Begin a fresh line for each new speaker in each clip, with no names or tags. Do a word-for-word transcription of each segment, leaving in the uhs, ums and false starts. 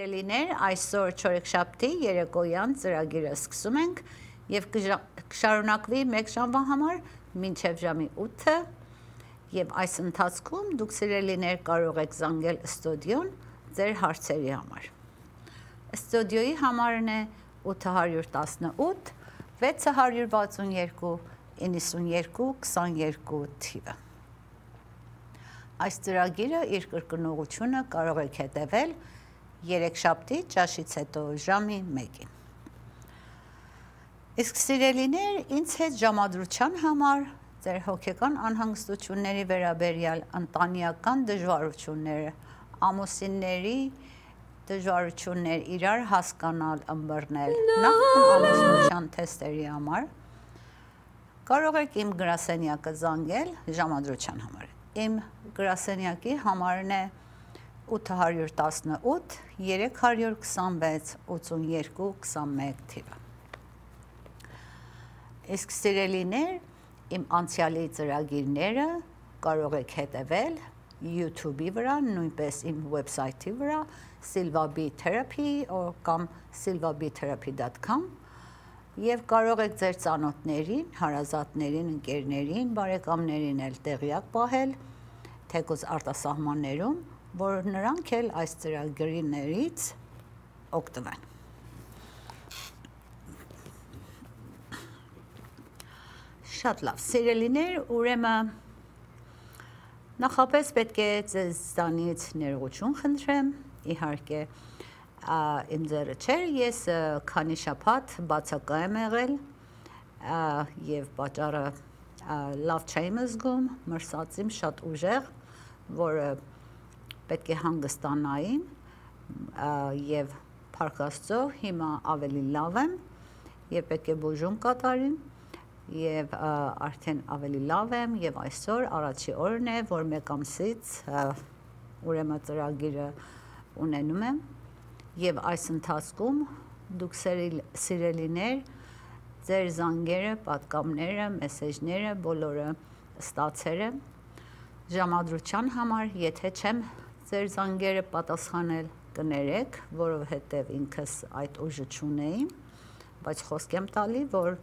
Սիրելիներ, այսօր չորեքշաբթի երեկոյան ծրագիրը սկսում ենք եւ կշարունակվի մեկ ժամվա համար մինչեւ ժամի ութը եւ այս ընթացքում դուք սիրելիներ կարող եք զանգել ստուդիոն ձեր հարցերի համար։ Ստուդիոյի համարն է ութ հարյուր տասնութ վեց հարյուր վաթսունյերկու իննսունյերկու քսաներկու թիվը։ Այս ծրագիրը իր կրկնողությունը կարող եք հետևել երեքշաբթի ճաշից հետո ժամի մեկին։ Իսկ սիրելիներ, ինձ հետ ժամադրության համար ձեր հոգեկան անհանգստությունների վերաբերյալ ընտանեկան դժվարությունները, ամուսինների դժվարություններ, իրար հասկանալ, ըմբռնել, նախ ամուսնության թեստերի համար կարող եք իմ գրասենյակը զանգել ժամադրության համար։ Իմ գրասենյակի համարն է ութ հարյուր տասնութ երեք հարյուր քսանվեց ութսունյերկու քսանմեկ թիվը։ Իսկ սիրելիներ, իմ անցյալի ծրագիրները կարող եք հետևել YouTube-ի վրա, նույնպես իմ վեբսայթի վրա Silvabi Therapy կամ silvabi therapy dot com եւ կարող եք ձեր ծանոթներին, հարազատներին, ընկերներին, բարեկամներին էլ տեղյակ պահել, թեկուզ արտասահմաններում, որ նրանք էլ այս ծրագրերից օգտվեն։ Շատ լավ, սիրելիներ, ուրեմն նախապես պետք է ձեզանից ներողություն խնդրեմ, իհարկե իմ ձեռը չէր, ես քանի շաբաթ բացակա եմ եղել եւ պատճառը լավ չեմ զգում, մրսած եմ շատ ուժեղ, որը պետք է հանգստանային եւ փառք Աստծո հիմա ավելի լավ եմ եւ պետք է բուժում կատարեմ եւ արդեն ավելի լավ եմ եւ այսօր առաջի օրն է, որ մեկ ամսից ուրեմն ծրագիրը ունենում եմ եւ այս ընթացքում դուք սիրելիներ ձեր զանգերը, պատկամները, մեսեջները բոլորը ստացել եմ ժամադրության համար, եթե չեմ ձեր զանգերը պատասխանել կներեք, որովհետեւ ինքս այդ ուժը չունեի, բայց խոսք եմ տալի, որ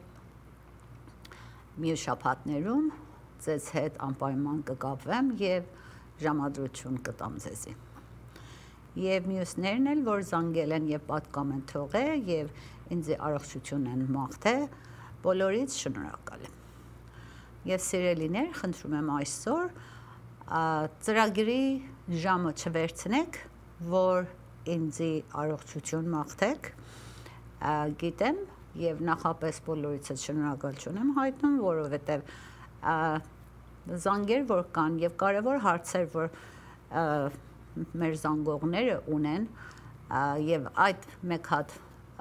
մյուս շաբաթներում ձեզ հետ անպայման կկապվեմ եւ ժամադրություն կտամ ձեզի։ Եվ մյուսներն էլ, որ զանգել են եւ պատկամ են թողել եւ ինձ առողջություն են մաղթել, բոլորից շնորհակալ եմ։ Եվ սիրելիներ, խնդրում եմ այսօր ծրագրի ժամը չվերցնեք, որ ինձի առողջություն մաղթեք, գիտեմ եւ նախապես բոլորից շնորհակալություն եմ հայտնում, որովհետեւ զանգեր որ կան եւ կարեւոր հարցեր, որ մեր զանգողները ունեն եւ այդ մեկ հատ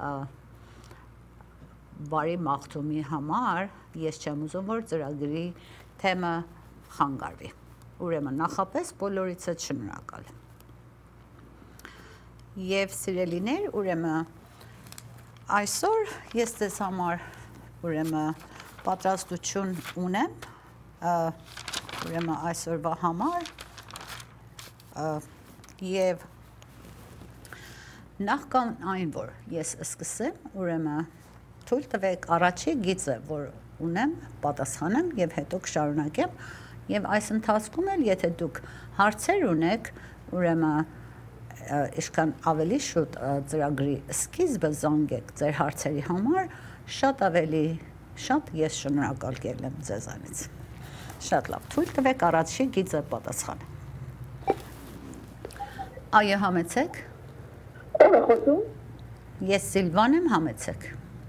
բարի մաղթումի համար ես չեմ ուզում որ ծրագրի թեմը խանգարվի։ Ուրեմն նախապես բոլորից շնորհակալ եմ։ Եվ սիրելիներ, ուրեմն այսօր ես ձեզ համար ուրեմն պատրաստություն ունեմ, ուրեմն այսօրվա համար Եվ նախքան այն, որ ես սկսեմ, ուրեմն թույլ տվեք առաջի գիծը, որ ունեմ, պատասխանեմ եւ հետո կշարունակեմ եւ այս ընթացքում էլ եթե դուք հարցեր ունեք, ուրեմն ինչքան ավելի շուտ ծրագրի սկիզբը զանգեք ձեր հարցերի համար, շատ ավելի շատ ես շնորհակալ կլինեմ ձեզանից։ Շատ լավ, թույլ տվեք առաջի գիծը պատասխանեմ։ Այո, համեցեք։
Ո՞ր է խոսում։
Ես Սիլվան եմ, համեցեք։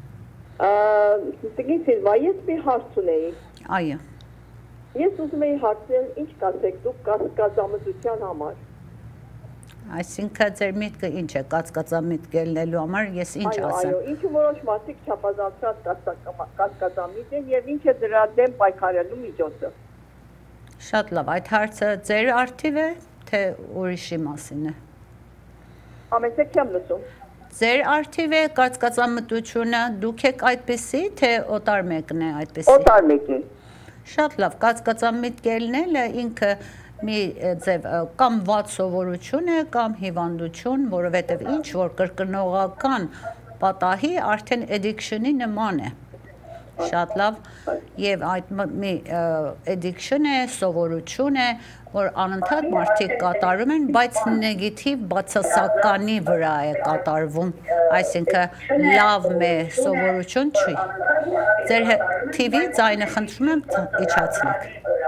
Տիկին Սիլվա, ես մի հարց ունեի։
Այո։
Ես ուզում եի հարցնել, ինչ կասեք դուք կասկածամտության համար։
Այսինքն ձեր միտքը ինչ է, կասկածամիտ ելնելու համար ես ինչ ասեմ։
Այո, ինչու որոշ մարդիկ չափազանցած կասկածամիտ են եւ ինչ է դրա դեմ պայքարելու միջոցը։
Շատ լավ, այդ հարցը ձեր արդիվ է, թե ուրիշի մասին է։
Ամենսեք չեմ լսում։
Ձեր արդիվ է կասկածամտությունը, դուք եք այդպեսի, թե օտար մեկն է այդպեսի։
Օտար մեկի։
Շատ լավ, կասկածամիտ ելնելը ինքը մի ձև կամ վատ սովորություն է կամ հիվանդություն, որովհետև ինչ որ կրկնողական պատահի արդեն addiction-ի նման է։ Շատ լավ, եւ այդ մի addiction է, սովորություն է, որ անընդհատ մարդիկ կատարում են, բայց նեգատիվ բացասականի վրա է կատարվում, այսինքն լավ մե սովորություն չի։ Ձեր T V ձայնը խնդրում եմ իջացնեք։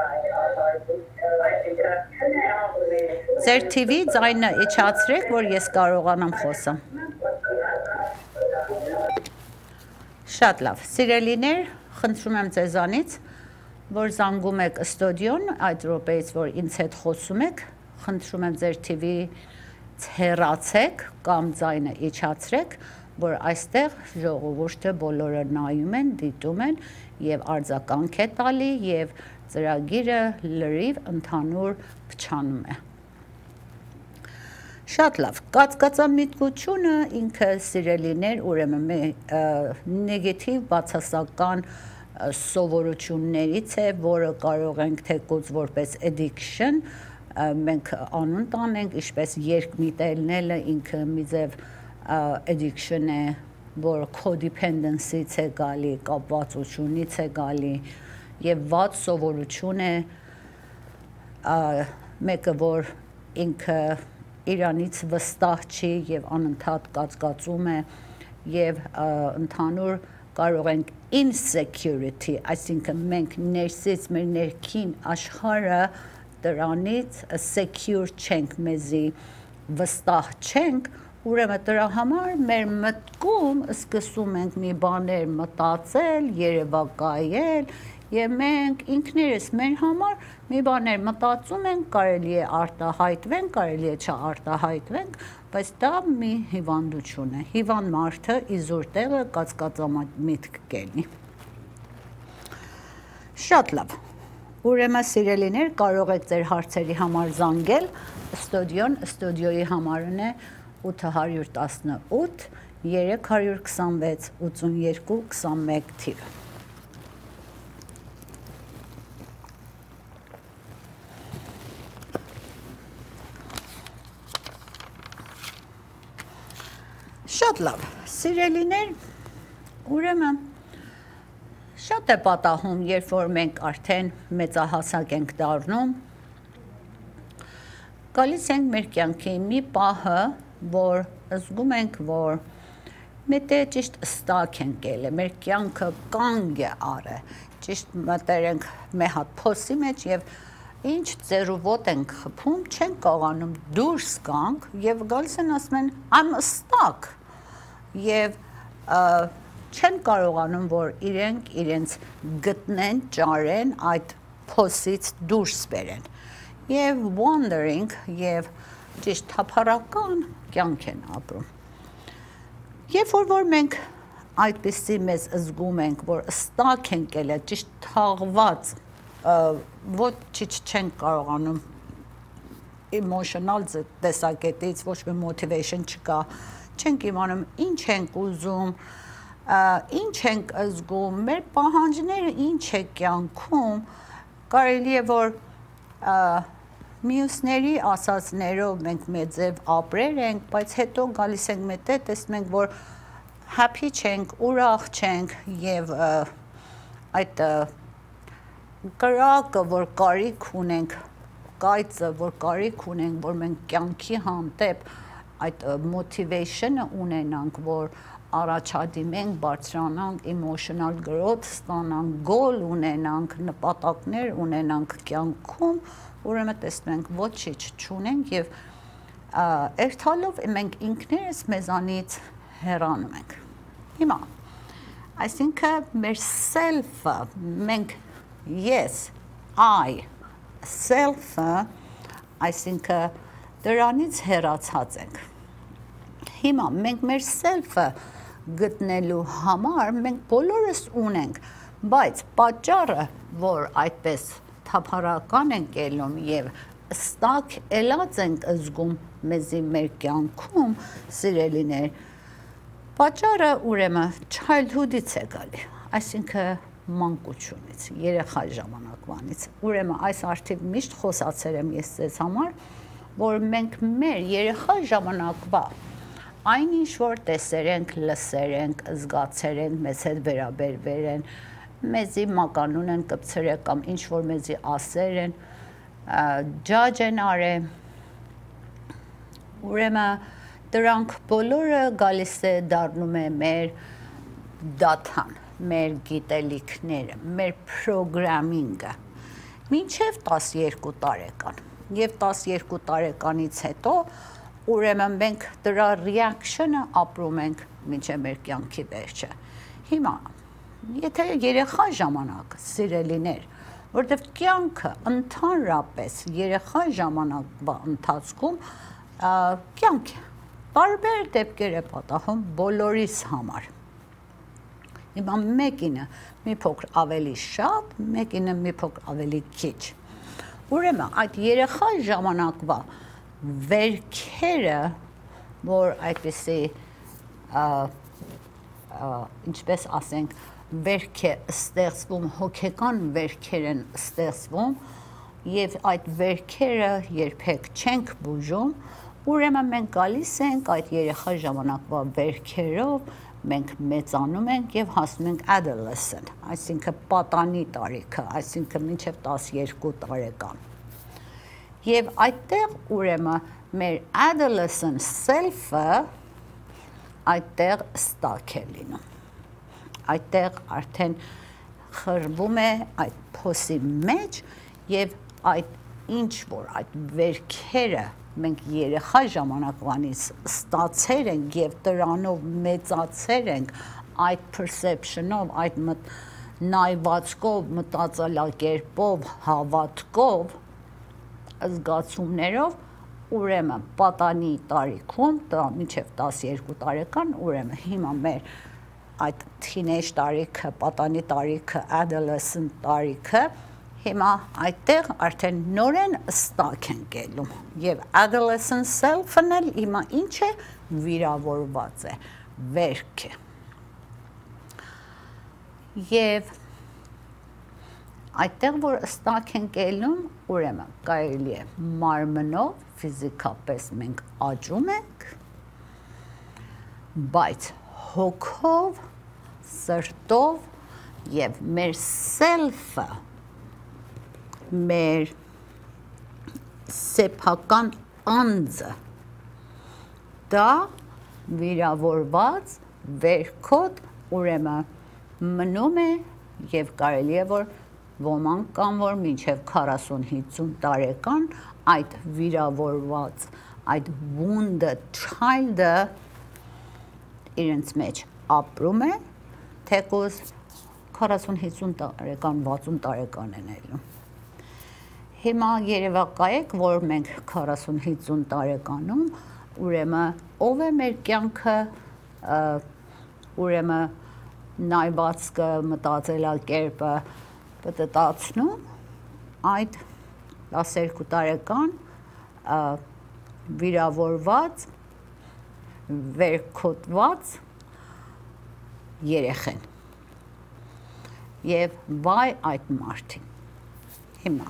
Ձեր T V ձայնը իջացրեք, որ ես կարողանամ խոսամ։ Շատ լավ, սիրելիներ, խնդրում եմ ձեզանից, որ զանգում եք ստուդիոն, այդ րոպեից, որ ինձ հետ խոսում եք, խնդրում եմ ձեր T V-ից հեռացեք կամ ձայնը իջացրեք, որ այստեղ ժողովուրդը բոլորը նայում են, դիտում են եւ արձագանք է տալի եւ ծրագիրը լրիվ ընդհանուր փչանում է։ Շատ լավ, կացկացամիտկությունը ինքը սիրելիներ, ուրեմն նեգատիվ բացասական սովորություններից է, որը կարող ենք թեկուզ որպես addiction, մենք անուն տանենք, ինչպես երկմիտելնելը ինքը մի ձև addiction է, որ codependency-ից է գալի, կապվածությունից է գալի եւ վատ սովորություն է, մեկը որ ինքը իրանից վստահ չի եւ անընդհատ կացկացում է եւ ընդհանուր կարող ենք insecurity, այսինքն մենք ներսից մեր ներքին աշխարհը դրանից secure չենք, մեզի վստահ չենք, ուրեմն դրա համար մեր մտքում սկսում ենք մի բաներ մտածել, երևակայել եւ մենք ինքներս մեր համար մի բաներ մտածում ենք, կարելի է արտահայտվենք, կարելի է չարտահայտվենք, բայց դա մի հիվանդություն է։ Հիվանդ մարդը իզուր տեղը կացկացամիտք կենի։ Շատ լավ։ Ուրեմն սիրելիներ, կարող եք ձեր հարցերի համար զանգել ստուդիոն, ստուդիոյի համարն է ութ հարյուր տասնութ երեք հարյուր քսանվեց ութսունյոթ քսանմեկ թիվը։ Շատ լավ, սիրելիներ, ուրեմն շատ է պատահում, երբ որ մենք արդեն մեծահասակ ենք դառնում, գալիս ենք մեր կյանքի մի պահը, որ զգում ենք, որ մետե ճիշտ ստակ ենք ելը, մեր կյանքը կանգ է արը, ճիշտ մտեր ենք մի հատ փոսի մեջ եւ ինչ ձերուվոտ ենք խփում, չենք կարողանում դուրս գանք եւ գալիս են ասում են I'm stuck եւ չեն կարողանում, որ իրենք իրենց գտնեն, ճարեն, այդ փոսից դուրս բերեն եւ wondering եւ ճիշտ թափառական կյանք են ապրում։ Երբ որ որ մենք այդպիսի մեզ զգում ենք, որ ստակ ենք ելը, ճիշտ թաղված, ոչինչ չենք կարողանում emotional տեսակետից, ոչ մի motivation չկա, չենք իմանում ինչ ենք ուզում, ինչ ենք զգում, մեր պահանջները ինչ է կյանքում, կարելի է որ մյուսների ասածներով մենք մեծև ապրեր ենք, բայց հետո գալիս ենք մետե, տեսնում ենք, որ happy չենք, ուրախ չենք եւ այդ կրակը, որ կարիք ունենք, կայծը, որ կարիք ունենք, որ մենք կյանքի հանդեպ այդ motivation-ը ունենանք, որ առաջադիմենք, բարձրանանք, emotional growth ստանանք, goal ունենանք, նպատակներ ունենանք կյանքում, ուրեմն տեսնում ենք ոչինչ չունենք եւ երթալով մենք ինքներս մեզանից հեռանում ենք։ Հիմա, այսինքն մեր self-ը, մենք ես, I, self-ը, այսինքն դրանից հեռացած ենք։ Հիմա մենք մեր self-ը գտնելու համար մենք բոլորս ունենք, բայց պատճառը, որ այդպես թափառական ենք ելնում եւ ստակ ելած ենք զգում մեզի մեր կյանքում, սիրելիներ, պատճառը ուրեմն childhood-ից է գալի, այսինքն մանկությունից, երեխա ժամանակ ժամանակվանից։ Ուրեմն այս արդիվ միշտ խոսացել եմ ես ձեզ համար, որ մենք մեր երեխա ժամանակվա այն ինչ որ տեսեր ենք, լսեր ենք, զգացեր ենք, մեզ հետ վերաբերվել են, մեզի մականուն են կպցրել կամ ինչ որ մեզի ասեր են, ջաջ են արել, ուրեմն դրանք բոլորը գալիս է դառնում է մեր դաթան, մեր գիտելիքները, մեր պրոգրամինգը, մինչև տասներկու տարեկան, և տասներկու տարեկանից հետո, ուրեմն մենք դրա reaction-ը ապրում ենք մինչև մեր կյանքի վերջը։ Հիմա, եթե երեխա ժամանակ, սիրելիներ, որտև կյանքը ընդհանրապես երեխա ժամանակվա ընթացքում կյանք է, տարբեր դեպքեր է պատահում բոլորիս համար։ Հիմա մեկինը մի փոքր ավելի շատ, մեկինը մի փոքր ավելի քիչ։ Ուրեմն այդ երեխա ժամանակվա վերքերը, որ այդպիսի ինչպես ասենք, վերք է ստեղծվում, հոգեկան վերքեր են ստեղծվում, և այդ վերքերը երբեք չենք բուժում, ուրեմն մենք գալիս ենք այդ երեխա ժամանակվա վերքերով, մենք մեծանում ենք և հասնում ենք adolescent, այսինքն պատանի տարիքը, այսինքն մինչև տասներկու տարեկան։ Եվ այդտեղ ուրեմն մեր adolescent self-ը այդտեղ ստակ է լինում, այդտեղ արդեն խրվում է այդ փոսի մեջ և այդ ինչ որ այդ վերքերը մենք երեխա ժամանակվանից ստացել ենք և դրանով մեծացել ենք այդ perception-ով, այդ նայվածքով, մտածելակերպով, հավատքով, զգացումներով, ուրեմն պատանի տարիքում, մինչև տասներկու տարեկան, ուրեմն հիմա մեր այդ teenage տարիքը, պատանի տարիքը, adolescent տարիքը, հիմա այդտեղ արդեն նորեն ստակ են կելում և adolescent self-ն էլ հիմա ինչ է վիրավորված է, վերք է։ Եվ այդտեղ, որ ստակ են կելում, ուրեմն կարելի է մարմնով, ֆիզիկապես մենք աճում ենք, բայց հոգով, սրտով և մեր self-ը մեր սեփական անձը, դա վիրավորված վերքոտ ուրեմն մնում է և կարելի է, որ ոմանք կան, որ մինչև քառասուն-հինգսուն տարեկան այդ վիրավորված, այդ wounded child-ը իրենց մեջ ապրում է, թեկուզ քառասուն-հինգսուն տարեկան, վաթսուն տարեկան են ելնում։ Հիմա երևակայեք, որ մենք քառասուն-հինգսուն տարեկանում, ուրեմն ով է մեր կյանքը, ուրեմն նայվածքը, մտածելակերպը պտտացնում, այդ տասներկու տարեկան վիրավորված, վերքոտված երեխեն և վայ այդ մարդին։ Հիմա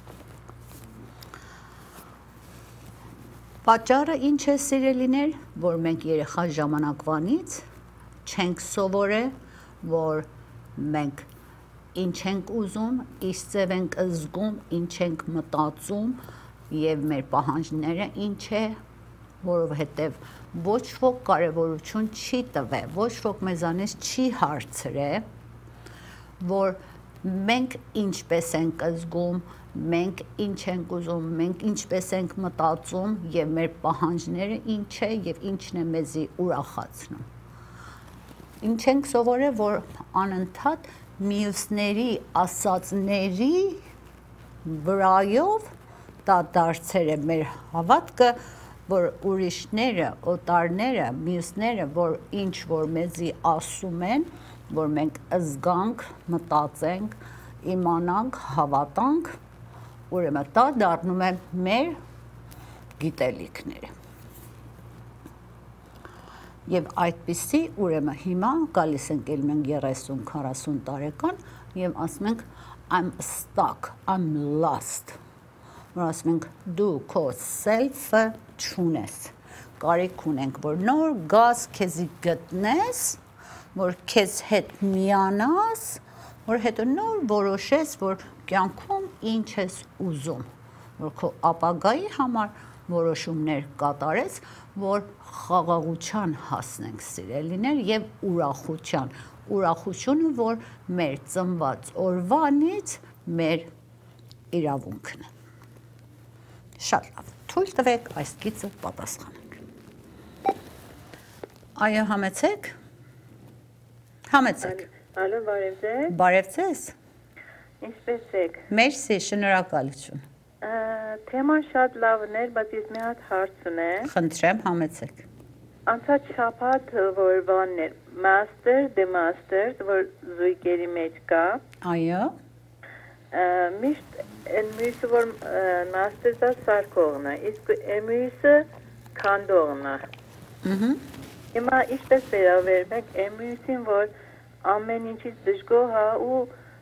պատճառը ինչ է, սիրելիներ, որ մենք երեխա ժամանակվանից չենք սովորել, որ մենք ինչ ենք ուզում, ինչ ձև ենք զգում, ինչ ենք մտածում և մեր պահանջները ինչ է, որովհետև ոչ ոք կարևորություն չի տվել, ոչ ոք մեզանից չի հարցրել, որ մենք ինչպես ենք զգում, մենք ինչ ենք ուզում, մենք ինչպես ենք մտածում և մեր պահանջները ինչ է և ինչն է մեզի ուրախացնում։ Ինչ ենք սովորել, որ անընդհատ մյուսների ասածների վրայով դա դարձել է մեր հավատքը, որ ուրիշները, օտարները, մյուսները, որ ինչ որ մեզի ասում են, որ մենք զգանք, մտածենք, իմանանք, հավատանք, ուրեմն դա դառնում է մեր գիտելիքները։ Եվ այդպիսի ուրեմն հիմա գալիս ենք ել մենք երեսուն քառասուն տարեկան և ասում ենք I'm stuck, I'm lost։ Որ ասում ենք դու քո self-ը չունես։ Կարիք ունենք, որ նոր գազ քեզի գտնես, որ քեզ հետ միանաս, որ հետո նոր որոշես, որ կյանքում ինչ ես ուզում, որ քո ապագայի համար որոշումներ կատարես, որ խաղաղության հասնենք սիրելիներ եւ ուրախության, ուրախությունը, որ մեր ծնված օրվանից մեր իրավունքն է։ Շատ լավ, թույլ տվեք այս գիծը պատասխանենք։ Այո, համեցեք։ Համեցեք։
Ալո, բարև ձեզ։
Բարև ձեզ։
Ինչպե՞ս եք։
Մերսի, շնորհակալություն։
Թեման շատ լավն էր, բայց ես մի հատ հարց ունեմ։
Խնդրեմ, համեցեք։
Անցած շաբաթ որ բանն էր, master, the master, որ զույգերի մեջ կա։
Այո։
Միշտ այն մյուսը որ master-ը սարքողն է, իսկ մյուսը քանդողն է։ Ահա։ Հիմա ինչպես վերաբերենք մյուսին, որ ամեն ինչից դժգոհ է ու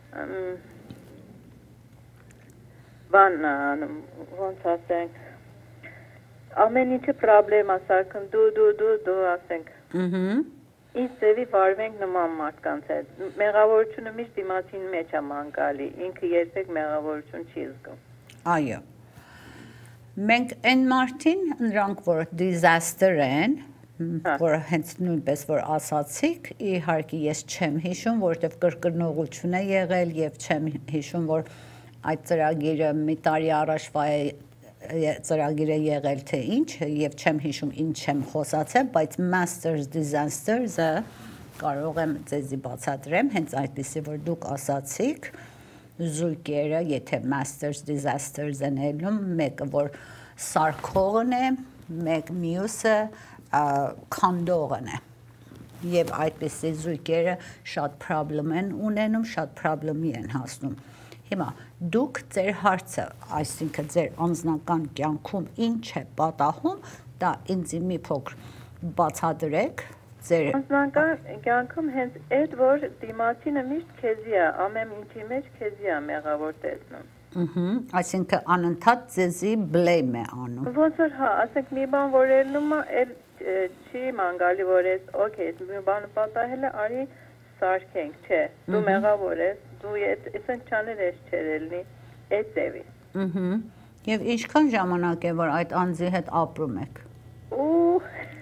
բան ոնց ասենք ամեն ինչը պրոբլեմա սարքում դու դու դու դու ասենք։ Ահա։ Իսկ ձևի վարվենք նման մարդկանց հետ։ Մեղավորությունը միշտ դիմացին մեջ է մանկալի, ինքը երբեք մեղավորություն չի զգում։
Այո։ Մենք այն մարդին, նրանք որ disaster են, որ հենց նույնպես որ ասացիք, իհարկե ես չեմ հիշում, որովհետև կրկնողություն է եղել եւ չեմ հիշում, որ այդ ծրագիրը մի տարի առաջվա է ծրագիրը եղել թե ինչ եւ չեմ հիշում ինչ եմ խոսացել, բայց masters disasters-ը կարող եմ ձեզի բացատրեմ, հենց այդպեսի որ դուք ասացիք, զույգերը, եթե masters disasters են ելնում, մեկը որ սարքողն է, մեկ մյուսը քանդողն է։ Եվ այդպեսի զույգերը շատ պրոբլեմ են ունենում, շատ պրոբլեմի են հասնում։ Հիմա դուք ձեր հարցը, այսինքն ձեր անձնական կյանքում ինչ է պատահում, դա ինձ մի փոքր բացատրեք ձեր
անձնական կյանքում հենց այդ որ դիմացինը միշտ քեզի է, ամեն ինչի մեջ քեզի է մեղավոր տեսնում։
Ահա, այսինքն անընդհատ ձեզի blame է անում։
Ոնց որ հա, ասենք մի բան որ ելնում է, չի մանգալի որ ես, օքեյ, մի բան պատահել է, արի սարքենք, չէ, դու մեղավոր ես, դու այսինքն չաներ ես չէր ելնի, այդ ձևի։
Ահա։ Եվ ինչքան ժամանակ է որ այդ անձի հետ ապրում եք։
Ու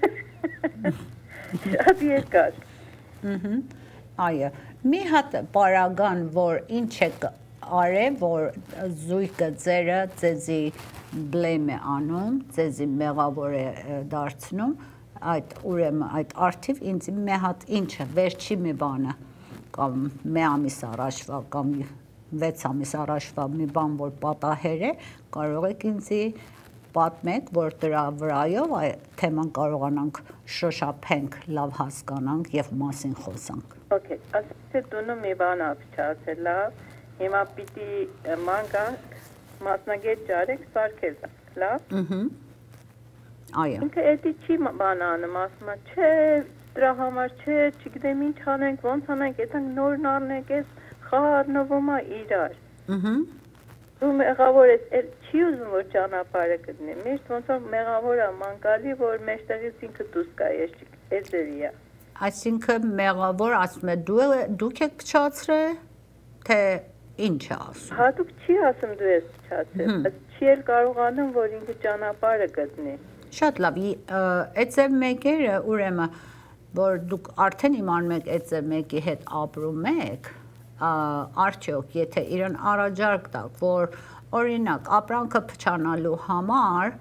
շատ երկար։
Ահա։ Այո, մի հատ պարագան, որ ինչ եք արել, որ զույգը ձերը ձեզի blame է անում, ձեզի մեղավոր է դարձնում, այդ ուրեմն այդ արդիվ ինձ մի հատ ինչը վերջի մի բանը կամ մի ամիս առաջվա կամ վեց ամիս առաջվա մի բան որ պատահեր է կարող եք ինձի պատմեք որ դրա վրայով այդ թեման կարողանանք շոշափենք լավ հասկանանք եւ մասին խոսանք։
Okay, ասեցի դու մի բան ապչացել լավ, հիմա պիտի մանգանք մասնագետ ջարեք սարքել լավ։ Ահա։
Այո։
Ինքը էդի չի բան անում, ասում է, չէ, դրա համար չէ, չգիտեմ ինչ անենք, ոնց անենք, այդանք նորն անենք, այս խառնվում է իրար։ Ահա։ Դու մեղավոր ես, չի ուզում որ ճանապարհը գտնի, միշտ ոնց որ մեղավոր է մանկալի, որ մեջտեղից ինքը դուրս գա, ես այս ձևի է։
Այսինքն մեղավոր ասում է դու դուք եք փչացրել, թե ինչ է ասում։
Հատուկ չի ասում դու ես փչացրել, բայց չի էլ կարողանում որ ինքը ճանապարհը գտնի։
Շատ լավ, այդ ձև մեկերը ուրեմն որ դուք արդեն իմանում եք այդ ձև մեկի հետ ապրում եք, արդյոք եթե իրեն առաջարկ տաք, որ օրինակ ապրանքը փչանալու համար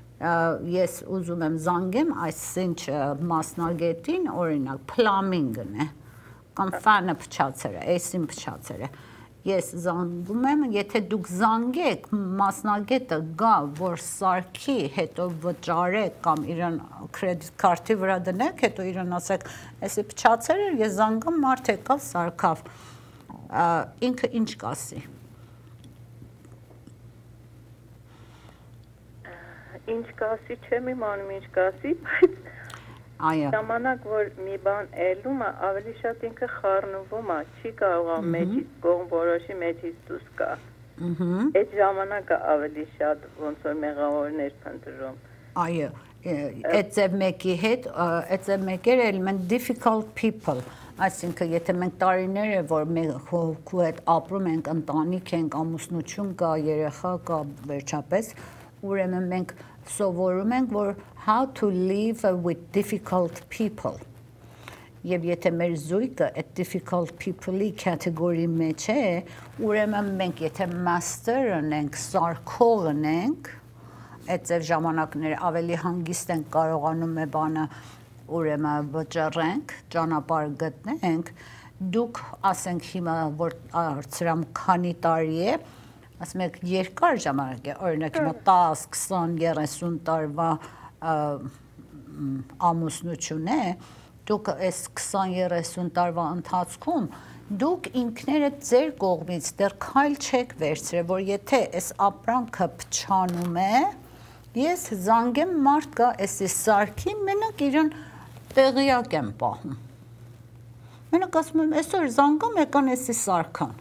ես ուզում եմ զանգեմ այսինչ մասնագետին, օրինակ plumbing-ն է, կամ ֆանը փչացել է, էսին փչացել է։ Ես զանգում եմ, եթե դուք զանգեք, մասնագետը գա, որ սարքի, հետո վճարեք կամ իրեն կրեդիտ քարտի վրա դնեք, հետո իրեն ասեք, էսի փչացել էր, ես զանգամ, մարդ եկավ, սարքավ։ Ինքը ինչ կասի։
Ինչ կասի, չեմ իմանում ինչ կասի, բայց
Այո։
Ժամանակ որ մի բան ելնում է, ավելի շատ ինքը խառնվում է, չի կարող մեջից կողմ որոշի մեջից դուրս գա։ Այդ ժամանակը ավելի շատ ոնց որ մեղավորներ փնտրում։
Այո, այդ ձև մեկի հետ, այդ ձև մեկերը element difficult people, այսինքն եթե մենք տարիներ է որ մենք քու հետ ապրում ենք, ընտանիք ենք, ամուսնություն կա, երեխա կա, վերջապես, ուրեմն մենք սովորում ենք, որ how to live with difficult people։ Եվ եթե մեր զույգը այդ difficult people-ի կատեգորի մեջ է, ուրեմն մենք եթե master-ն ենք, սարքողն ենք, այդ ձև ժամանակները ավելի հանգիստ ենք կարողանում է բանը ուրեմն վճռենք, ճանապարհ գտնենք, դուք ասենք հիմա որ արծրամ քանի տարի է, ասում եք երկար ժամանակ է, օրինակ հիմա տասը, քսան, երեսուն տարվա ամուսնություն է, դուք այս քսան երեսուն տարվա ընթացքում դուք ինքներդ ձեր կողմից դեռ քայլ չեք վերցրել, որ եթե այս ապրանքը փչանում է, ես զանգեմ մարդ կա էսի սարքի, մենակ իրեն տեղյակ եմ պահում։ Մենակ ասում եմ, այսօր զանգամ եկան էսի սարքան։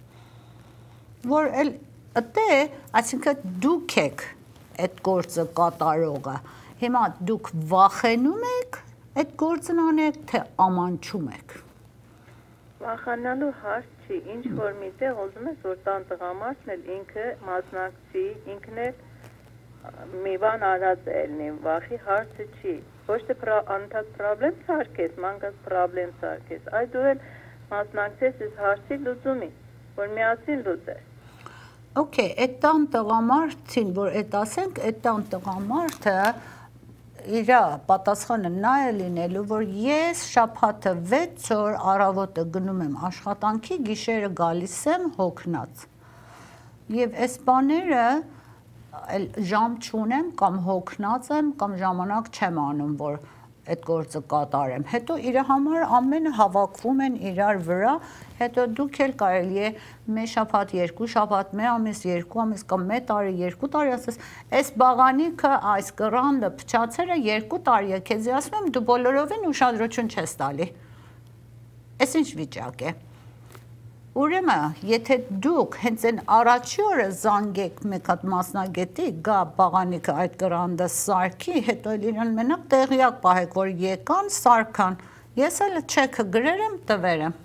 Որ էլ ըտե, այսինքն դուք եք այդ գործը կատարողը, հիմա դուք վախենում եք այդ գործն անեք, թե ամանչում եք։
Վախանալու հարց չի, ինչ որ միտեղ ուզում ես, որ տան տղամարդն էլ ինքը մասնակցի, ինքն էլ մի բան արած ելնի, վախի հարցը չի, ոչ թե անընդհատ պրոբլեմ սարքես, մանկած պրոբլեմ սարքես, այ դու էլ մասնակցես այս հարցի լուծումին, որ միասին լուծես։
Okay, այդ տան տղամարդին, որ այդ ասենք, այդ տան տղամարդը իր պատասխանը նա է լինելու, որ ես շաբաթը վեց օր առավոտը գնում եմ աշխատանքի, գիշերը գալիս եմ հոգնած։ Եվ այս բաները ժամ չունեմ կամ հոգնած եմ կամ ժամանակ չեմ անում, որ այդ գործը կատարեմ։ Հետո իր համար ամենը հավաքվում են իրար վրա, հետո դուք էլ կարելի է մի շաբաթ, երկու շաբաթ, մի ամիս, երկու ամիս կամ մի տարի, երկու տարի ասես, այս բաղանիքը, այս կռանդը փչացել է երկու տարի է, քեզ ասում եմ դու բոլորովին ուշադրություն չես տալի։ Էս ինչ վիճակ է։ Ուրեմն, եթե դուք հենց այն առաջի օրը զանգեք մեկ հատ մասնագետի, գա բաղանիքը այդ կռանդը սարքի, հետո իրեն մենակ տեղյակ պահեք, որ եկան, սարքան, ես էլ չեքը գրեր եմ, տվեր եմ։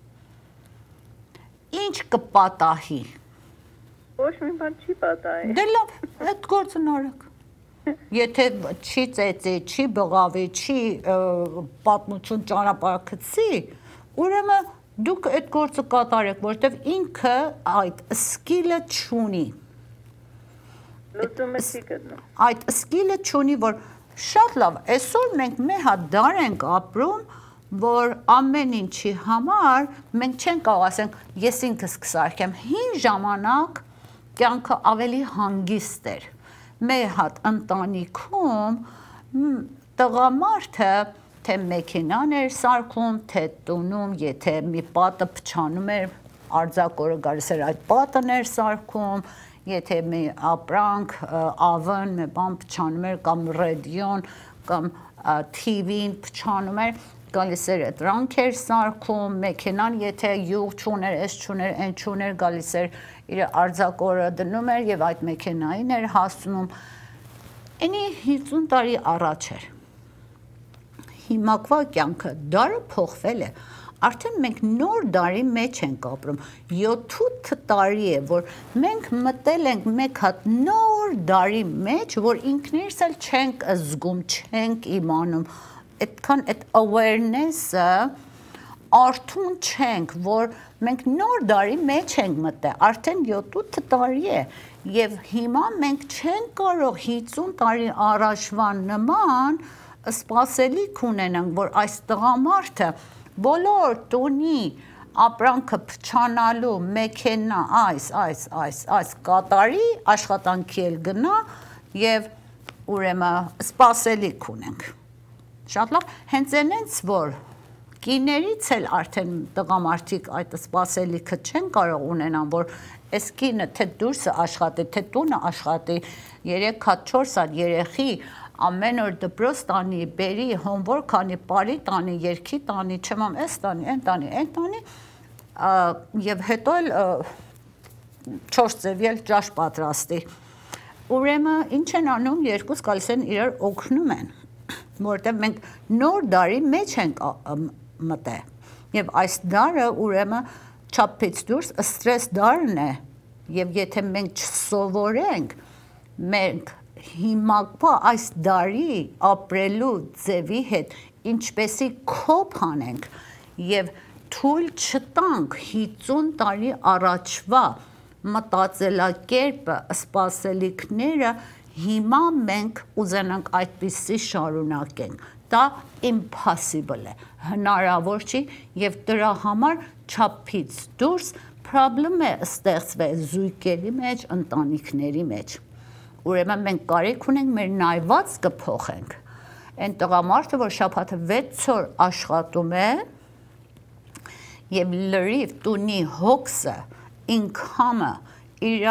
Ինչ կպատահի։
Ոչ մի բան չի պատահի։
Դե լավ, այդ գործն արեք։ Եթե չի ծեծի, չի բղավի, չի պատմություն ճանապարհացի, ուրեմն դուք այդ գործը կատարեք, որտեվ ինքը այդ սկիլը չունի։
Լուծումը չի գտնում։
Այդ սկիլը չունի, որ շատ լավ, այսօր մենք մի հատ դար ենք ապրում, որ ամեն ինչի համար մենք չենք կարող ասենք, ես ինքս կսարքեմ։ Հին ժամանակ կյանքը ավելի հանգիստ էր։ Մի հատ ընտանիքում տղամարդը թե մեքենան էր սարքում, թե տունում, եթե մի պատը փչանում էր, արձակորը գալիս էր այդ պատն էր սարքում, եթե մի ապրանք, ավն, մի բան փչանում էր, կամ ռադիոն, կամ T V-ն փչանում էր, գալիս էր այդ դրանք էր սարքում, մեքենան եթե յուղ չուներ, այս չուներ, այն չուներ, գալիս էր իր արձակորը դնում էր եւ այդ մեքենային էր հասնում։ Այնի հիսուն տարի առաջ էր։ Հիմակվա կյանքը դարը փոխվել է, արդեն մենք նոր դարի մեջ ենք ապրում, յոթ-ութ տարի է, որ մենք մտել ենք մեկ հատ նոր դարի մեջ, որ ինքներս էլ չենք զգում, չենք իմանում, այդքան այդ awareness-ը արթուն չենք, որ մենք նոր դարի մեջ ենք մտել, արդեն յոթ-ութ տարի է, եւ հիմա մենք չենք կարող հիսուն տարի առաջվա նման սպասելիք ունենանք, որ այս տղամարդը բոլոր տունի ապրանքը փչանալու մեքենա այս, այս, այս, այս կատարի, աշխատանքի էլ գնա եւ ուրեմն սպասելիք ունենք։ Շատ լավ, հենց այնց որ կիներից էլ արդեն տղամարդիկ այդ սպասելիքը չեն կարող ունենան, որ այս կինը թե դուրսը աշխատի, թե տունը աշխատի, երեք հատ, չորս հատ երեխի ամեն օր դպրոց տանի, բերի, հոմվորք քանի, բարի տանի, երկի տանի, չեմ էս տանի, այն տանի, այն տանի, եւ հետո էլ չորս ձևի էլ ճաշ պատրաստի։ Ուրեմն ինչ են անում, երկուս գալիս են իրար օգնում են, որտեղ մենք նոր դարի մեջ ենք մտել։ Եվ այս դարը ուրեմն չափից դուրս ստրես դարն է, եւ եթե մենք չսովորենք, մենք հիմա այս դարի ապրելու ձևի հետ ինչպեսի կոփ անենք եւ թույլ չտանք հինգ տարի առաջվա մտածելակերպը, սպասելիքները հիմա մենք ուզենանք այդպիսի շարունակենք։ Դա impossible է, հնարավոր չի եւ դրա համար չափից դուրս problem է ստեղծվել զույգերի մեջ, ընտանիքների մեջ։ Ուրեմն մենք կարիք ունենք մեր նայվածքը փոխենք։ Այն տղամարդը, որ շաբաթը վեց օր աշխատում է եւ լրիվ տունի հոգսը, income-ը իր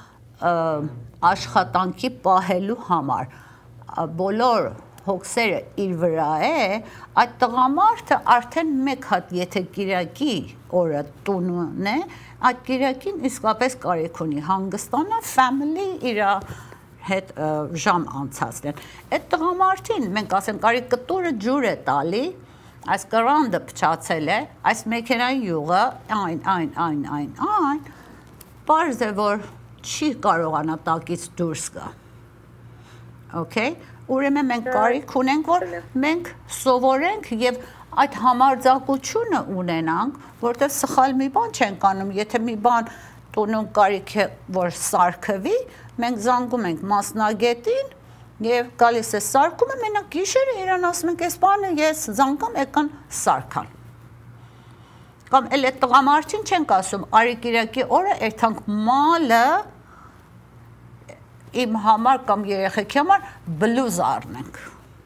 աշխատանքի պահելու համար բոլոր հոգսերը իր վրա է, այդ տղամարդը արդեն մեկ հատ եթե կիրակի օրը տունն է, այդ կիրակին իսկապես կարիք ունի հանգստանա, family իր հետ ժամ անցածեն։ Այդ տղամարդին մենք ասենք կարիք կտուրը ջուր է տալի, այս կրանդը փչացել է, այս մեքենայի յուղը, այն, այն, այն, այն, այն, պարզ է, որ չի կարողանա տակից դուրս գա։ Okay? Ուրեմն մենք կարիք ունենք, որ մենք սովորենք եւ այդ համարձակությունը ունենանք, որտեղ սխալ մի բան չենք անում, եթե մի բան տոնում կարիք է, որ սարքվի, մենք զանգում ենք մասնագետին եւ գալիս է սարքումը, մենակ գիշերը իրան ասում ենք, այս բանը ես զանգամ, եկան սարքան։ Կամ էլ այդ տղամարդին չենք ասում, արի կիրակի օրը երթանք մալը իմ համար կամ երեխեքի համար բլուզ առնենք։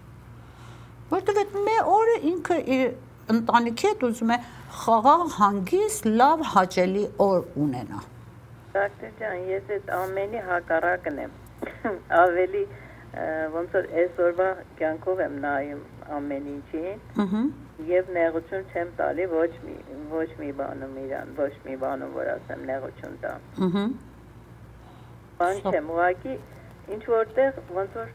Որտեղ այդ մի օրը ինքը իր ընտանիքի հետ ուզում է խաղաղ, հանգիստ, լավ, հաճելի օր ունենա։
Դոկտոր ջան, ես այդ ամենի հակառակն եմ։ Ավելի ոնց որ այսօրվա կյանքով եմ նայում ամեն ինչին։ Եվ նեղություն չեմ տալի ոչ մի ոչ մի բանում իրան, ոչ մի բանում, որ ասեմ նեղություն տամ։ Բան չեմ, ուղղակի ինչ որտեղ ոնց որ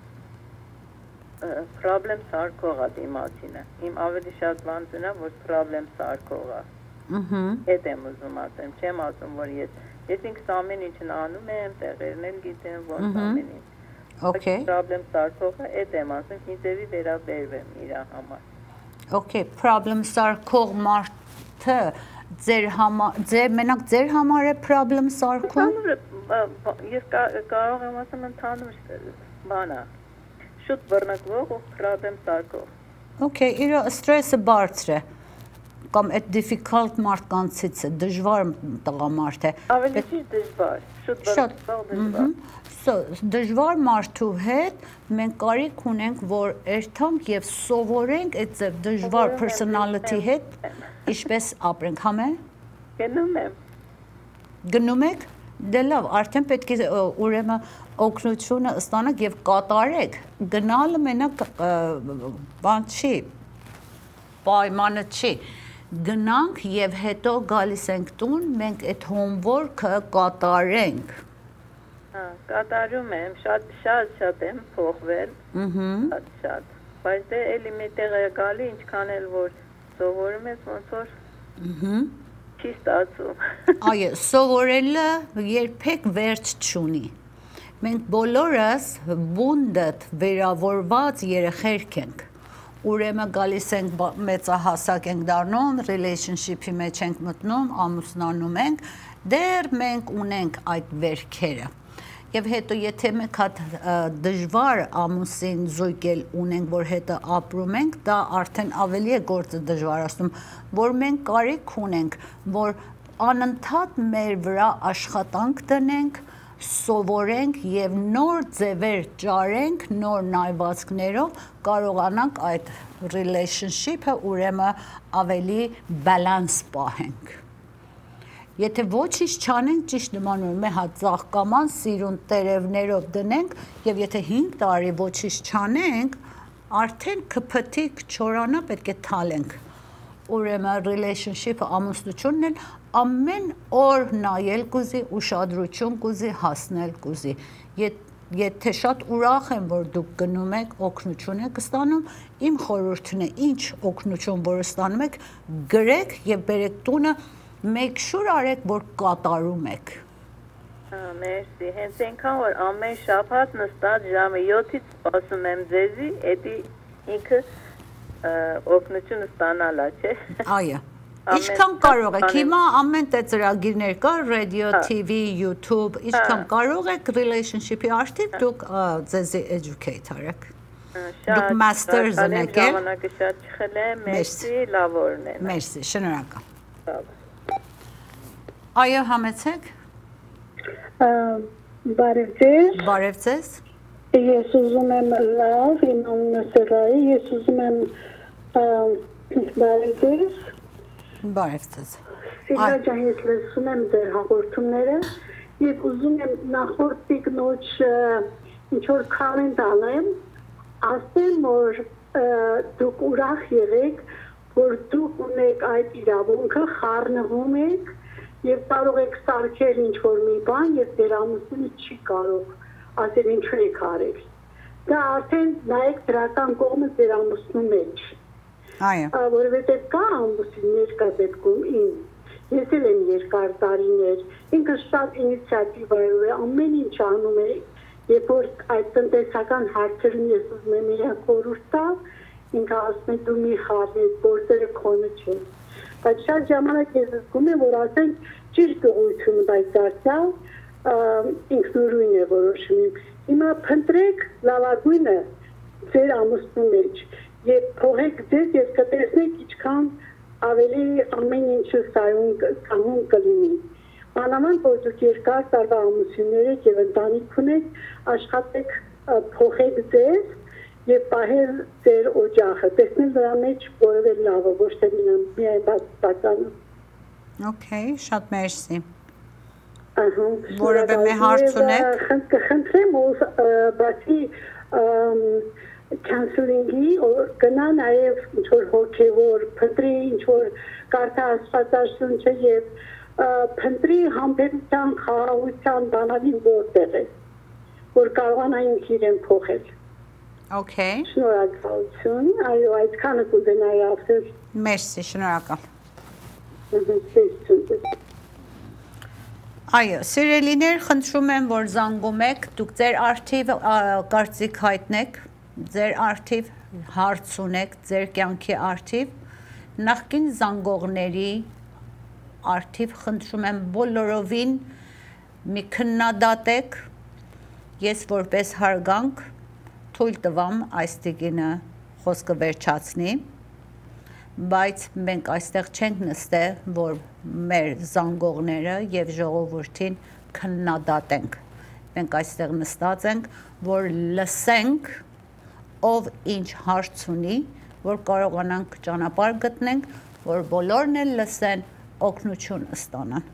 problem սարքողա դիմացինը։ Իմ ավելի շատ բանն է, որ problem սարքողա։ Ահա։ Այդ եմ ուզում ասեմ, չեմ ասում, որ ես ես ինքս ամեն ինչն անում եմ, տեղերն էլ գիտեմ, ոնց ամեն ինչ։ Okay. Problem սարքողը այդ եմ ասում, ինձևի վերաբերվեմ իր համար։
Okay, problem սարքող մարդը ձեր համար, ձեր մենակ ձեր համար է problem սարքում։
Ես կարող եմ ասեմ ընդհանուր բանա։ Շուտ բռնկվող ու problem սարքող։
Okay, իր ստրեսը բարձր է։ Կամ այդ difficult մարդկանցից է, դժվար տղամարդ է։
Ավելի ճիշտ դժվար, շուտ բռնկվող դժվար։
Դժվար մարդու հետ մենք կարիք ունենք, որ երթանք եւ սովորենք այդ ձև դժվար personality հետ ինչպես ապրենք, համե։
Գնում եմ։
Գնում եք։ Դե լավ, արդեն պետք է ուրեմն օգնությունը ստանաք եւ կատարեք։ Գնալը մենակ բան չի, պայմանը չի։ Գնանք եւ հետո գալիս ենք տուն, մենք այդ homework-ը կատարենք։
Կատարում եմ, շատ շատ շատ եմ փոխվել, շատ շատ, բայց դե էլի մետեղ է գալի, ինչքան էլ որ սովորում ես, ոնց որ չի ստացում։
Այո, սովորելը երբեք վերջ չունի։ Մենք բոլորս wounded, վերավորված երեխեք ենք։ Ուրեմն գալիս ենք մեծահասակ ենք դառնում, relationship-ի մեջ ենք մտնում, ամուսնանում ենք, դեռ մենք ունենք այդ վերքերը։ Եվ հետո եթե մենք հատ դժվար ամուսին զույգել ունենք, որ հետը ապրում ենք, դա արդեն ավելի է գործը դժվարացնում, որ մենք կարիք ունենք, որ անընդհատ մեր վրա աշխատանք դնենք, սովորենք եւ նոր ձևեր ճարենք, նոր նայվածքներով կարողանանք այդ relationship-ը ուրեմն ավելի balance պահենք։ Եթե ոչինչ չանենք, ճիշտ նմանորեն մի հատ ծաղկաման սիրուն տերևներով դնենք եւ եթե հինգ տարի ոչինչ չանենք, արդեն կփթիկ չորանա պետք է թալենք։ Ուրեմն relationship-ը ամուսնությունն էլ ամեն օր նայել կուզի, ուշադրություն կուզի, հասնել կուզի։ Եթե շատ ուրախ եմ, որ դուք գնում եք, օգնություն եք ստանում, իմ խորհուրդն է, ինչ օգնություն որ ստանում եք, գրեք եւ բերեք տունը, make sure արեք, որ կատարում եք։
Մերսի, հենց այնքան որ ամեն շաբաթ նստած ժամը յոթից սպասում եմ ձեզի, էդի ինքը օգնություն ստանալա, չէ։
Այո։ Ինչքան կարող եք, հիմա ամեն տեղ ծրագիրներ կա, radio, T V, YouTube, ինչքան կարող եք relationship-ի արդիվ դուք ձեզի educate արեք։ Դուք masters եք ել։
Ժամանակը շատ չխլեմ, մերսի, լավ օրհնեմ։
Մերսի, շնորհակալ։ Այո, համեցեք։
Բարև ձեզ։
Բարև ձեզ։
Ես ուզում եմ լավ, իմ անունը Սերայի, ես ուզում եմ բարև ձեզ։
Բարև ձեզ։
Սիրա ջան, ես լսում եմ ձեր հաղորդումները եւ ուզում եմ նախորդ տիկնոջ ինչ որ կամենտ անեմ, ասեմ որ դուք ուրախ եղեք, որ դուք ունեք այդ իրավունքը, խառնվում եք եւ կարող եք սարքել ինչ որ մի բան եւ ձեր ամուսինը չի կարող ասել ինչու եք արել։ Դա արդեն նայեք դրական կողմը ձեր ամուսնու մեջ։
Այո։
Որովհետեւ կա ամուսիններ կա դեպքում իմ։ Ես էլ եմ երկար տարիներ, ինքը շատ ինիցիատիվա է, ամեն ինչ անում է, երբ որ այդ տնտեսական հարցերում ես ուզում եմ իրան խորհուրդ տալ, ինքը ասում է դու մի խառնես, գործերը քոնը չեն։ Բայց շատ ժամանակ ես զգում եմ, որ ասենք ճիշտ ուղղություն, բայց դարձյալ ինքնուրույն է որոշում։ Հիմա փնտրեք լավագույնը ձեր ամուսնու մեջ եւ փողեք ձեզ եւ կտեսնեք ինչքան ավելի ամեն ինչը սահուն կլինի։ Մանավանդ որ դուք երկար տարվա ամուսիններ եք եւ ընտանիք ունեք, աշխատեք փոխեք ձեզ եւ պահել ձեր օջախը, տեսնել դրա մեջ որևէ լավը, ոչ թե միայն բացանը։ Okay,
շատ մերսի։
Ահա։
Որևէ մի հարց ունեք։
Կխնդրեմ բացի counseling-ի գնա նաև ինչ-որ հոգևոր, փնտրի ինչ-որ կարդա աստվածաշունչը եւ փնտրի համբերության, խաղաղության բանալին որտեղ է, որ կարողանա ինքը իրեն փոխել։
Okay։
Շնորհակալություն, այո, այդքանը կուզենայի ասել։
Մերսի, շնորհակալ։
Մերսի։
Այո, սիրելիներ, խնդրում եմ, որ զանգում եք, դուք ձեր արդիվ կարծիք հայտնեք, ձեր արդիվ հարց ունեք, ձեր կյանքի արդիվ, նախկին զանգողների արդիվ խնդրում եմ բոլորովին մի քննադատեք, ես որպես հարգանք թույլ տվամ այս տիկինը խոսքը վերջացնի, բայց մենք այստեղ չենք նստել, որ մեր զանգողները եւ ժողովրդին քննադատենք։ Մենք այստեղ նստած ենք, որ լսենք, ով ինչ հարց ունի, որ կարողանանք ճանապարհ գտնենք, որ բոլորն էլ լսեն, օգնություն ստանան։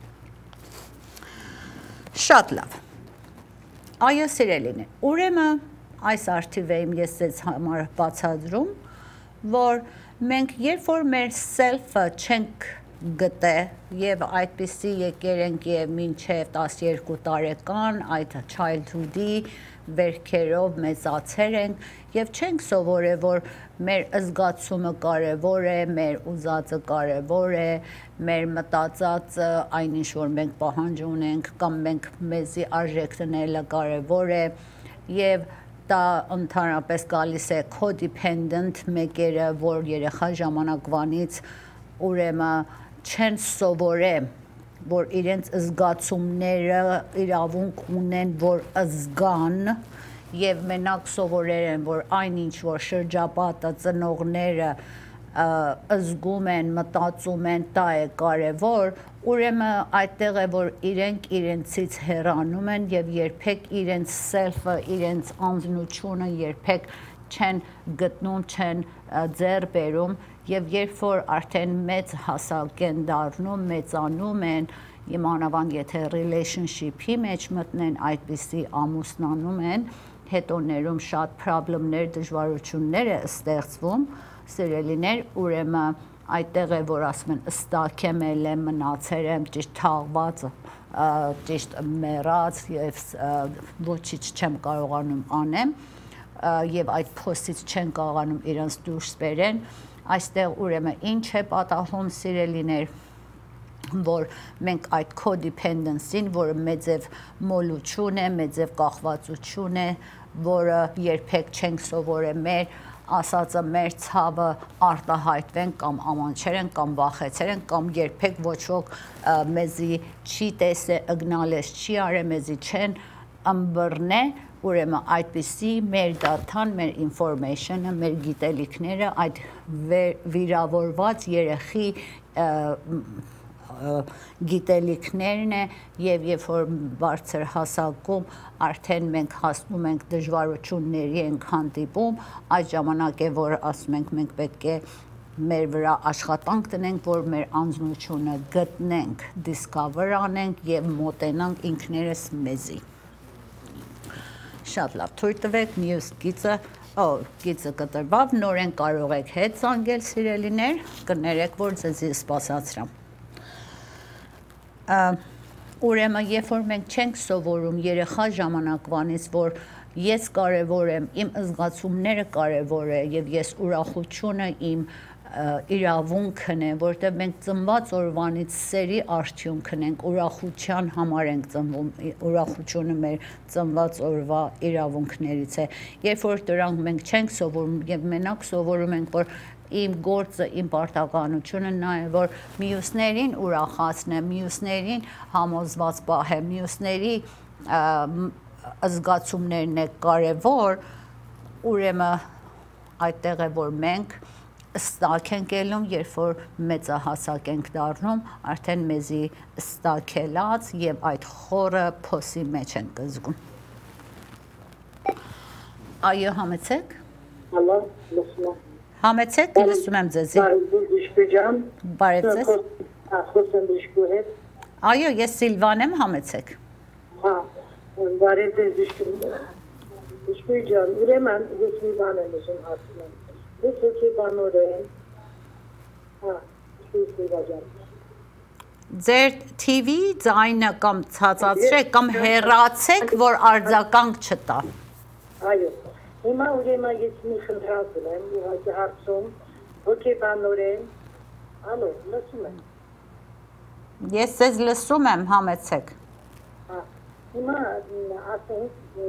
Շատ լավ։ Այո, սիրելիներ, ուրեմն այս արդիվը իմ ես ձեզ համար բացատրում, որ մենք երբ որ մեր self-ը չենք գտե եւ այդպիսի եկեր ենք եւ մինչեւ տասներկու տարեկան այդ childhood-ի վերքերով մեծացել ենք եւ չենք սովորել, որ մեր զգացումը կարեւոր է, մեր ուզածը կարեւոր է, մեր մտածածը, այնինչ որ մենք պահանջ ունենք կամ մենք մեզի արժեք տնելը կարեւոր է եւ դա ընդհանրապես գալիս է codependent մեկերը, որ երեխա ժամանակվանից ուրեմն չեն սովորել, որ իրենց զգացումները իրավունք ունեն, որ զգան եւ մենակ սովորել են, որ այնինչ որ շրջապատը ծնողները զգում են, մտածում են, դա է կարևոր, ուրեմն այդտեղ է, որ իրենք իրենցից հեռանում են եւ երբեք իրենց self-ը, իրենց անձնությունը երբեք չեն գտնում, չեն ձեռ բերում եւ երբ որ արդեն մեծ հասակ են դառնում, մեծանում են, իմանավանդ եթե relationship-ի մեջ մտնեն, այդպիսի ամուսնանում են, հետո ներում շատ խնդիրներ, դժվարություններ է ստեղծվում, սիրելիներ, ուրեմն այդտեղ է որ ասում են ստակ եմ ելեմ, մնացել եմ, ճիշտ թաղված, ճիշտ մեռած եւ ոչինչ չեմ կարողանում անեմ եւ այդ փոստից չեն կարողանում իրենց դուրս բերեն, այստեղ ուրեմն ինչ է պատահում սիրելիներ, որ մենք այդ codependency-ին, որը մեծև մոլություն է, մեծև կախվածություն է, որը երբեք չենք սովորել մեր ասածը մեր ցավը արտահայտվեն կամ ամանչեր են կամ վախեցել են կամ երբեք ոչ ոք մեզի չի տեսե ըգնալես չի արե մեզի չեն ըմբռնե ուրեմն այդպիսի մեր դաթան մեր information-ը մեր գիտելիքները այդ վիրավորված երեխի գիտելիքներն է եւ երբ որ բարձր հասակում արդեն մենք հասնում ենք դժվարությունների ենք հանդիպում այդ ժամանակ է որ ասում ենք մենք պետք է մեր վրա աշխատանք տնենք որ մեր անձնությունը գտնենք discover անենք եւ մոտենանք ինքներս մեզի շատ լավ թույլ տվեք մյուս գիծը օ գիծը կտրվավ նորեն կարող եք հետ զանգել սիրելիներ կներեք որ ձեզի սպասացրամ ուրեմն երբ որ մենք չենք սովորում երեխա ժամանակվանից որ ես կարևոր եմ իմ զգացումները կարևոր է եւ ես ուրախությունը իմ իրավունքն է որտեղ մենք ծնված օրվանից սերի արդյունքն ենք ուրախության համար ենք ծնվում ուրախությունը մեր ծնված օրվա իրավունքներից է երբ որ դրանք մենք չենք սովորում եւ մենակ սովորում ենք որ իմ գործը, իմ պարտականությունը նա է, որ մյուսներին ուրախացնեմ, մյուսներին համոզված պահեմ, մյուսների զգացումներն է կարևոր, ուրեմն այդտեղ է, որ մենք ստակ ենք ելնում, երբ որ մեծահասակ ենք դառնում, արդեն մեզի ստակելած եւ այդ խորը փոսի մեջ ենք զգում։ Այո, համեցեք։
Ալո, լսում եմ։
Համեցեք, լսում եմ ձեզի։ Բարև ձեզ։
Խոսեմ դիշկու հետ։
Այո, ես Սիլվան եմ, համեցեք։
Հա, բարև ձեզ դիշկու ջան, ուրեմն ես մի բան եմ ուզում հարցնել։ Ես հոգեբանոր եմ։ Հա, Սիլվա ջան։
Ձեր T V ձայնը կամ ցածացրեք կամ հեռացեք, որ արձագանք չտա։
Այո։ Հիմա ուրեմն ես մի խնդրածում եմ, ուղղակի հարցում, հոգեբանոր եմ, ալո, լսում եմ։
Ես ձեզ լսում եմ, համեցեք։
Հա, հիմա ասենք,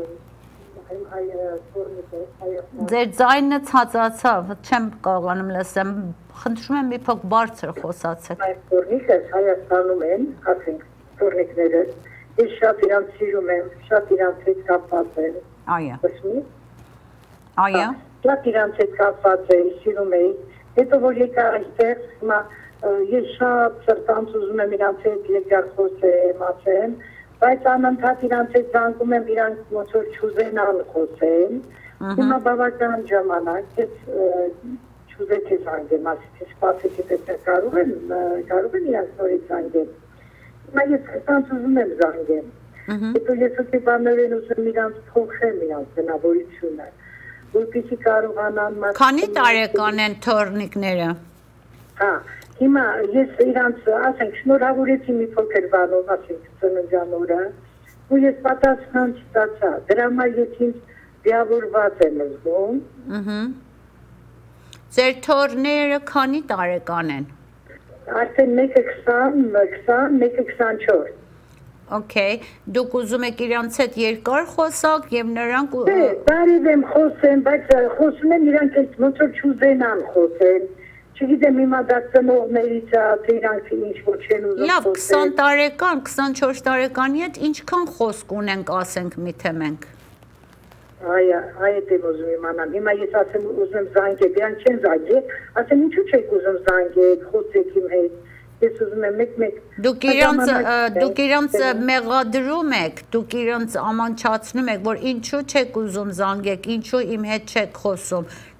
Ձեր ձայնը ցածացավ, չեմ կարողանում լսեմ, խնդրում եմ մի փոք բարձր խոսացեք։
Այդ տորնիկը Հայաստանում են, ասենք, տորնիկները, ես շատ իրանց սիրում եմ, շատ իրանց հետ կապված եմ։
Այո։
Լսում եք։
Այո։
Շատ իրանց հետ կապված էի, սիրում էի, հետո որ եկա այստեղ, հիմա ես շատ սրտանց ուզում եմ իրանց հետ երկար խոսեմ, ասեմ, բայց անընդհատ իրանց հետ զանգում եմ, իրանք ոնց որ չուզենան խոսեն, հիմա բավական ժամանակ, ես չուզեցի զանգեմ, ասեցի սպասեցի, պետք կարող են, կարող են իրանք նորից զանգեմ, հիմա ես սրտանց ուզում եմ զանգեմ, հետո ես հոգեբաններ են ուզում իրանց փոխեմ իրանց բնավորությունը, որպեսզի կարողանան
Քանի տարեկան են թորնիկները։
Հա, հիմա ես իրանց, ասենք, շնորհավորեցի մի փոքր բանով, ասենք, ծննդյան օրը, ու ես պատասխան չստացա։ Դրա համար ես ինձ վիրավորված եմ զգում։
Ահա։ Ձեր թորները քանի տարեկան են։
Արդեն մեկը քսան, քսան, մեկը քսանչորս։
Okay, դուք ուզում եք իրանց հետ երկար խոսակ եւ նրանք
Դե, բարև եմ խոսեմ, բայց խոսում եմ իրանք էլ ոնց որ չուզենան խոսել։ Չգիտեմ հիմա դա ծնողներից է, թե իրանք ինչ ոչ են ուզում խոսել։
Լավ, քսան տարեկան, քսանչորս տարեկանի հետ ինչքան խոսք ունենք, ասենք, միթե մենք։
Այո, այդ եմ ուզում իմանալ։ Հիմա ես ասեմ ուզում եմ զանգել, իրանք չեն զանգել, ասեմ ինչու չեք ուզում զանգել, խոսեք իմ հետ։ Ես ուզում եմ մեկ-մեկ
Դուք իրանց դուք իրանց մեղադրում եք, դուք իրանց ամանչացնում եք, որ ինչու չեք ուզում զանգեք, ինչու իմ հետ չեք խոսում։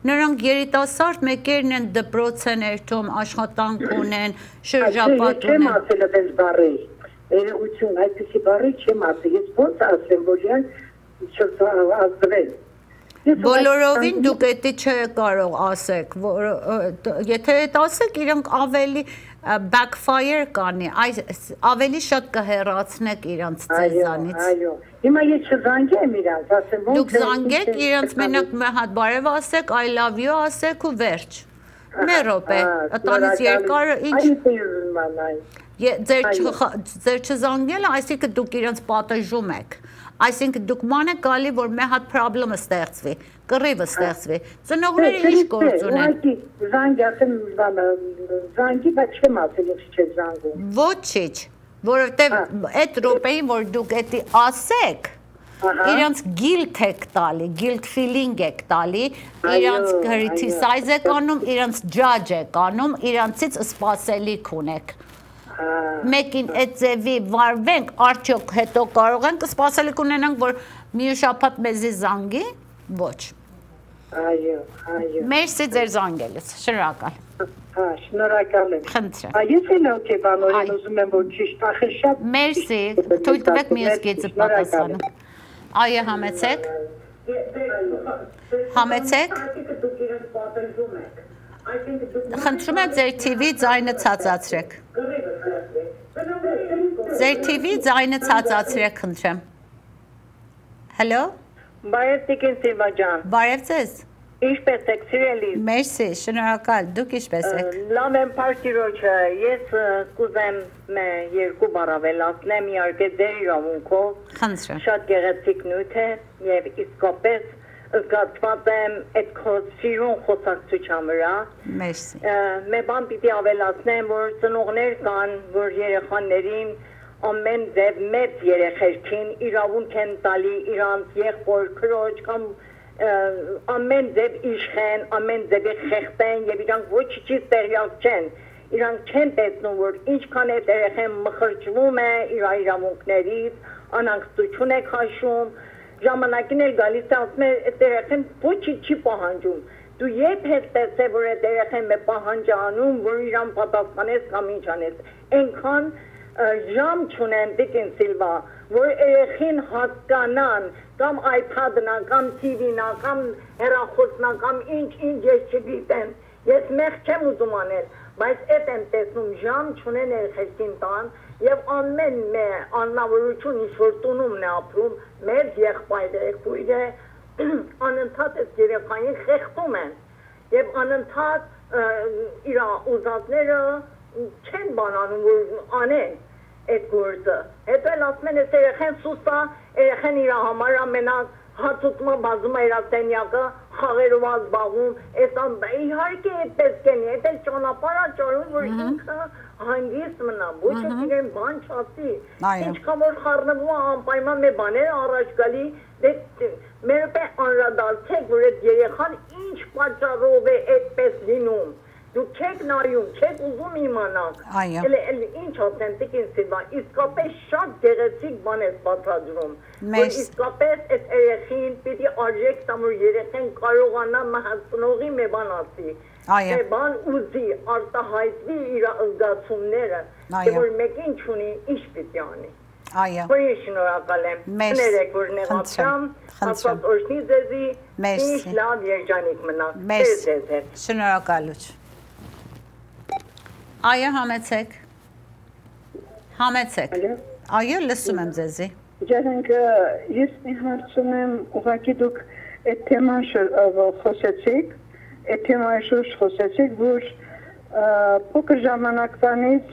Նրանք երիտասարդ մեկերն են դպրոց են երթում, աշխատանք ունեն, շրջապատ
Չեմ
ունեն։
ասել այդպես բառի, ներողություն, այդպիսի բառի չեմ ասել, ես ոնց ասեմ, որ իրեն չազդվեն։
Բոլորովին դուք էդի չէ կարող ասեք, որ եթե այդ ասեք, իրանք ավելի backfire կանի, ավելի շատ կհեռացնեք իրանց ձեզանից։
Այո, հիմա ես չզանգեմ իրանց, ասեմ ոնց։
Դուք զանգեք իրանց մենակ մի հատ բարև ասեք, I love you ասեք ու վերջ։ Մի րոպե, տանից երկար ինչ։ Ձեր չզանգելը, այսինքն դուք իրանց պատժում եք։ Այսինքն դուք ման եք գալի, որ մի հատ պրոբլեմը ստեղծվի, կռիվը ստեղծվի։ Ծնողները ինչ գործ ունեն։
Զանգի, ասեմ, զանգի, բայց չեմ ասել, ես չեմ զանգում։
Ոչինչ, որովհետև այդ րոպեին, որ դուք էդի ասեք, իրանց guilt եք տալի, guilt feeling եք տալի, իրանց criticize եք անում, իրանց judge եք անում, իրանցից սպասելիք ունեք։ Մեկին այդ ձևի վարվենք, արդյոք հետո կարող ենք սպասելիք ունենանք, որ մի շաբաթ մեզի զանգի, ոչ։
Այո, այո։
Մերսի ձեր զանգելուց, շնորհակալ։
Հա, շնորհակալ եմ։
Խնդրեմ։
Ես էլ օքեյ բանորեն ուզում եմ, որ ճիշտ ախր շատ։
Մերսի, թույլ տվեք մյուս գիծը պատասխանը։ Այո, համեցեք։ Համեցեք։ Խնդրում եմ ձեր թիվի ձայնը ցածացրեք։ Ձեր թիվի ձայնը ցածացրեք, խնդրեմ։ Հելո։
Բարև Տիկին Սիլվա ջան։
Բարև ձեզ։
Ինչպես եք սիրելիս։
Մերսի, շնորհակալ, դուք ինչպես եք։
Լավ եմ Փարքիրոջը, ես կուզեմ երկու բառ ավելացնեմ, իհարկե ձեր իրավունքով։
Խնդրեմ։
Շատ գեղեցիկ նյութ է եւ իսկապես զգացված եմ այդ սիրուն խոսակցության վրա։
Մերսի։
Մի բան պիտի ավելացնեմ, որ ծնողներ կան, որ երեխաներին ամեն ձև մեծ երեխերքին իրավունք են տալի իրանց եղբոր քրոջ կամ ամեն ձև իշխեն, ամեն ձևի խեղտեն եւ իրանք ոչինչից տեղյակ չեն։ Իրանք չեն տեսնում, որ ինչքան է երեխան մխրճվում է իր իրավունքներից, անհանգստություն է քաշում։ Ժամանակին էլ գալիս է ասում է այդ երեխան ոչինչ չի պահանջում։ Դու երբ ես տեսել, որ այդ երեխան է պահանջ անում, որ իրան պատասխանես կամ ինչ անես։ Այնքան ժամ չունեն Տիկին Սիլվա, որ երեխին հասկանան կամ iPad-ն, կամ T V-ն, կամ հեռախոսն, կամ ինչ-ինչ ես չգիտեմ։ Ես մեղ չեմ ուզում անել, բայց այդ եմ տեսնում ժամ չունեն երեխին տան եւ ամեն մե աննավորություն ինչ-որ տունում է ապրում, մեր եղբայրը, քույրը անընդհատ այս երեխային խեղդում են եւ անընդհատ իր ուզածները չեն բանանում որ անեն այդ գործը։ Հետո էլ ասում են, այս երեխան սուստ է, երեխան իր համար ամենակ հացուտմա բազում է իր տենյակը, խաղերով ազբաղում, այս իհարկե այդպես կենի, այդ էլ ճանապարհ է ճարում, որ ինքը հանգիստ մնա, ոչ թե իրեն բան չասի։ Ինչքան որ խառնվում է անպայման մի բաներ առաջ գալի, մեր պես անդրադարձեք, որ այդ երեխան ինչ պատճառով է այդպես լինում։ Դուք չեք նայում, չեք ուզում իմանալ։ Էլ ինչ ասեմ, Տիկին Սիլվա, իսկապես շատ գեղեցիկ բան է բացատրում։ Որ իսկապես այդ երեխին պիտի արժեք տամ, որ երեխան կարողանա մահացնողի մի բան ասի։ Մի բան ուզի, արտահայտվի իր զգացումները, որ մեկին չունի, ինչ պիտի անի։ Որ ես շնորհակալ եմ։ Ներեք, որ նեղացամ, ասած օրհնի ձեզի, ինչ լավ երջանիկ մնաք։
Շնորհակալություն։ Այո, համեցեք։ Համեցեք։ Այո, լսում եմ ձեզի։
Ջանք, ես մի հարց ունեմ, ուղղակի դուք այդ թեման խոսեցիք, այդ թեմայի շուրջ խոսեցիք, որ փոքր ժամանակվանից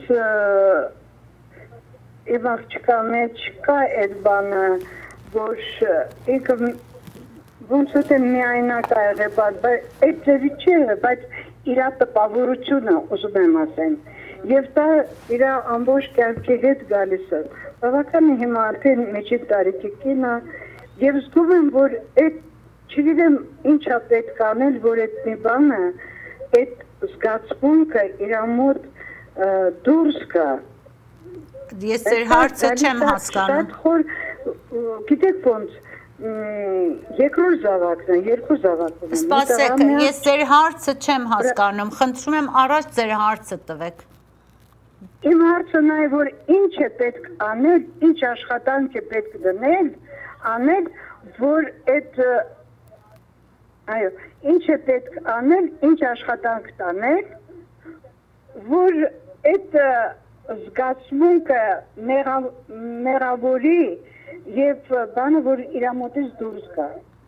իմ աղջկա մեջ կա այդ բանը, որ ինքը ոնց է միայնակ ա եղել, այդ ձևի չի եղել, բայց իր տպավորությունը ուզում եմ ասեմ, և դա իր ամբողջ կյանքի հետ գալիս է, բավական հիմա արդեն մեջի տարիքի կին է, և զգում եմ, որ այդ չգիտեմ ինչա պետք անել, որ այդ մի բանը, այդ զգացմունքը իր մոտ դուրս գա։
Ես ձեր հարցը չեմ հասկանում։
Շատ խոր, գիտեք ոնց, Երկրորդ զավակն է, երկու զավակ ունեմ։
Սպասեք, ես ձեր հարցը չեմ հասկանում, խնդրում եմ առաջ ձեր հարցը տվեք։
Իմ հարցը նա է, որ ինչ է պետք անել, ինչ աշխատանք է պետք դնել, անել, որ այդ այո, ինչ է պետք անել, ինչ աշխատանք տանել, որ այդ զգացմունքը մեղավորի եւ բանը, որ իր մոտից դուրս գա։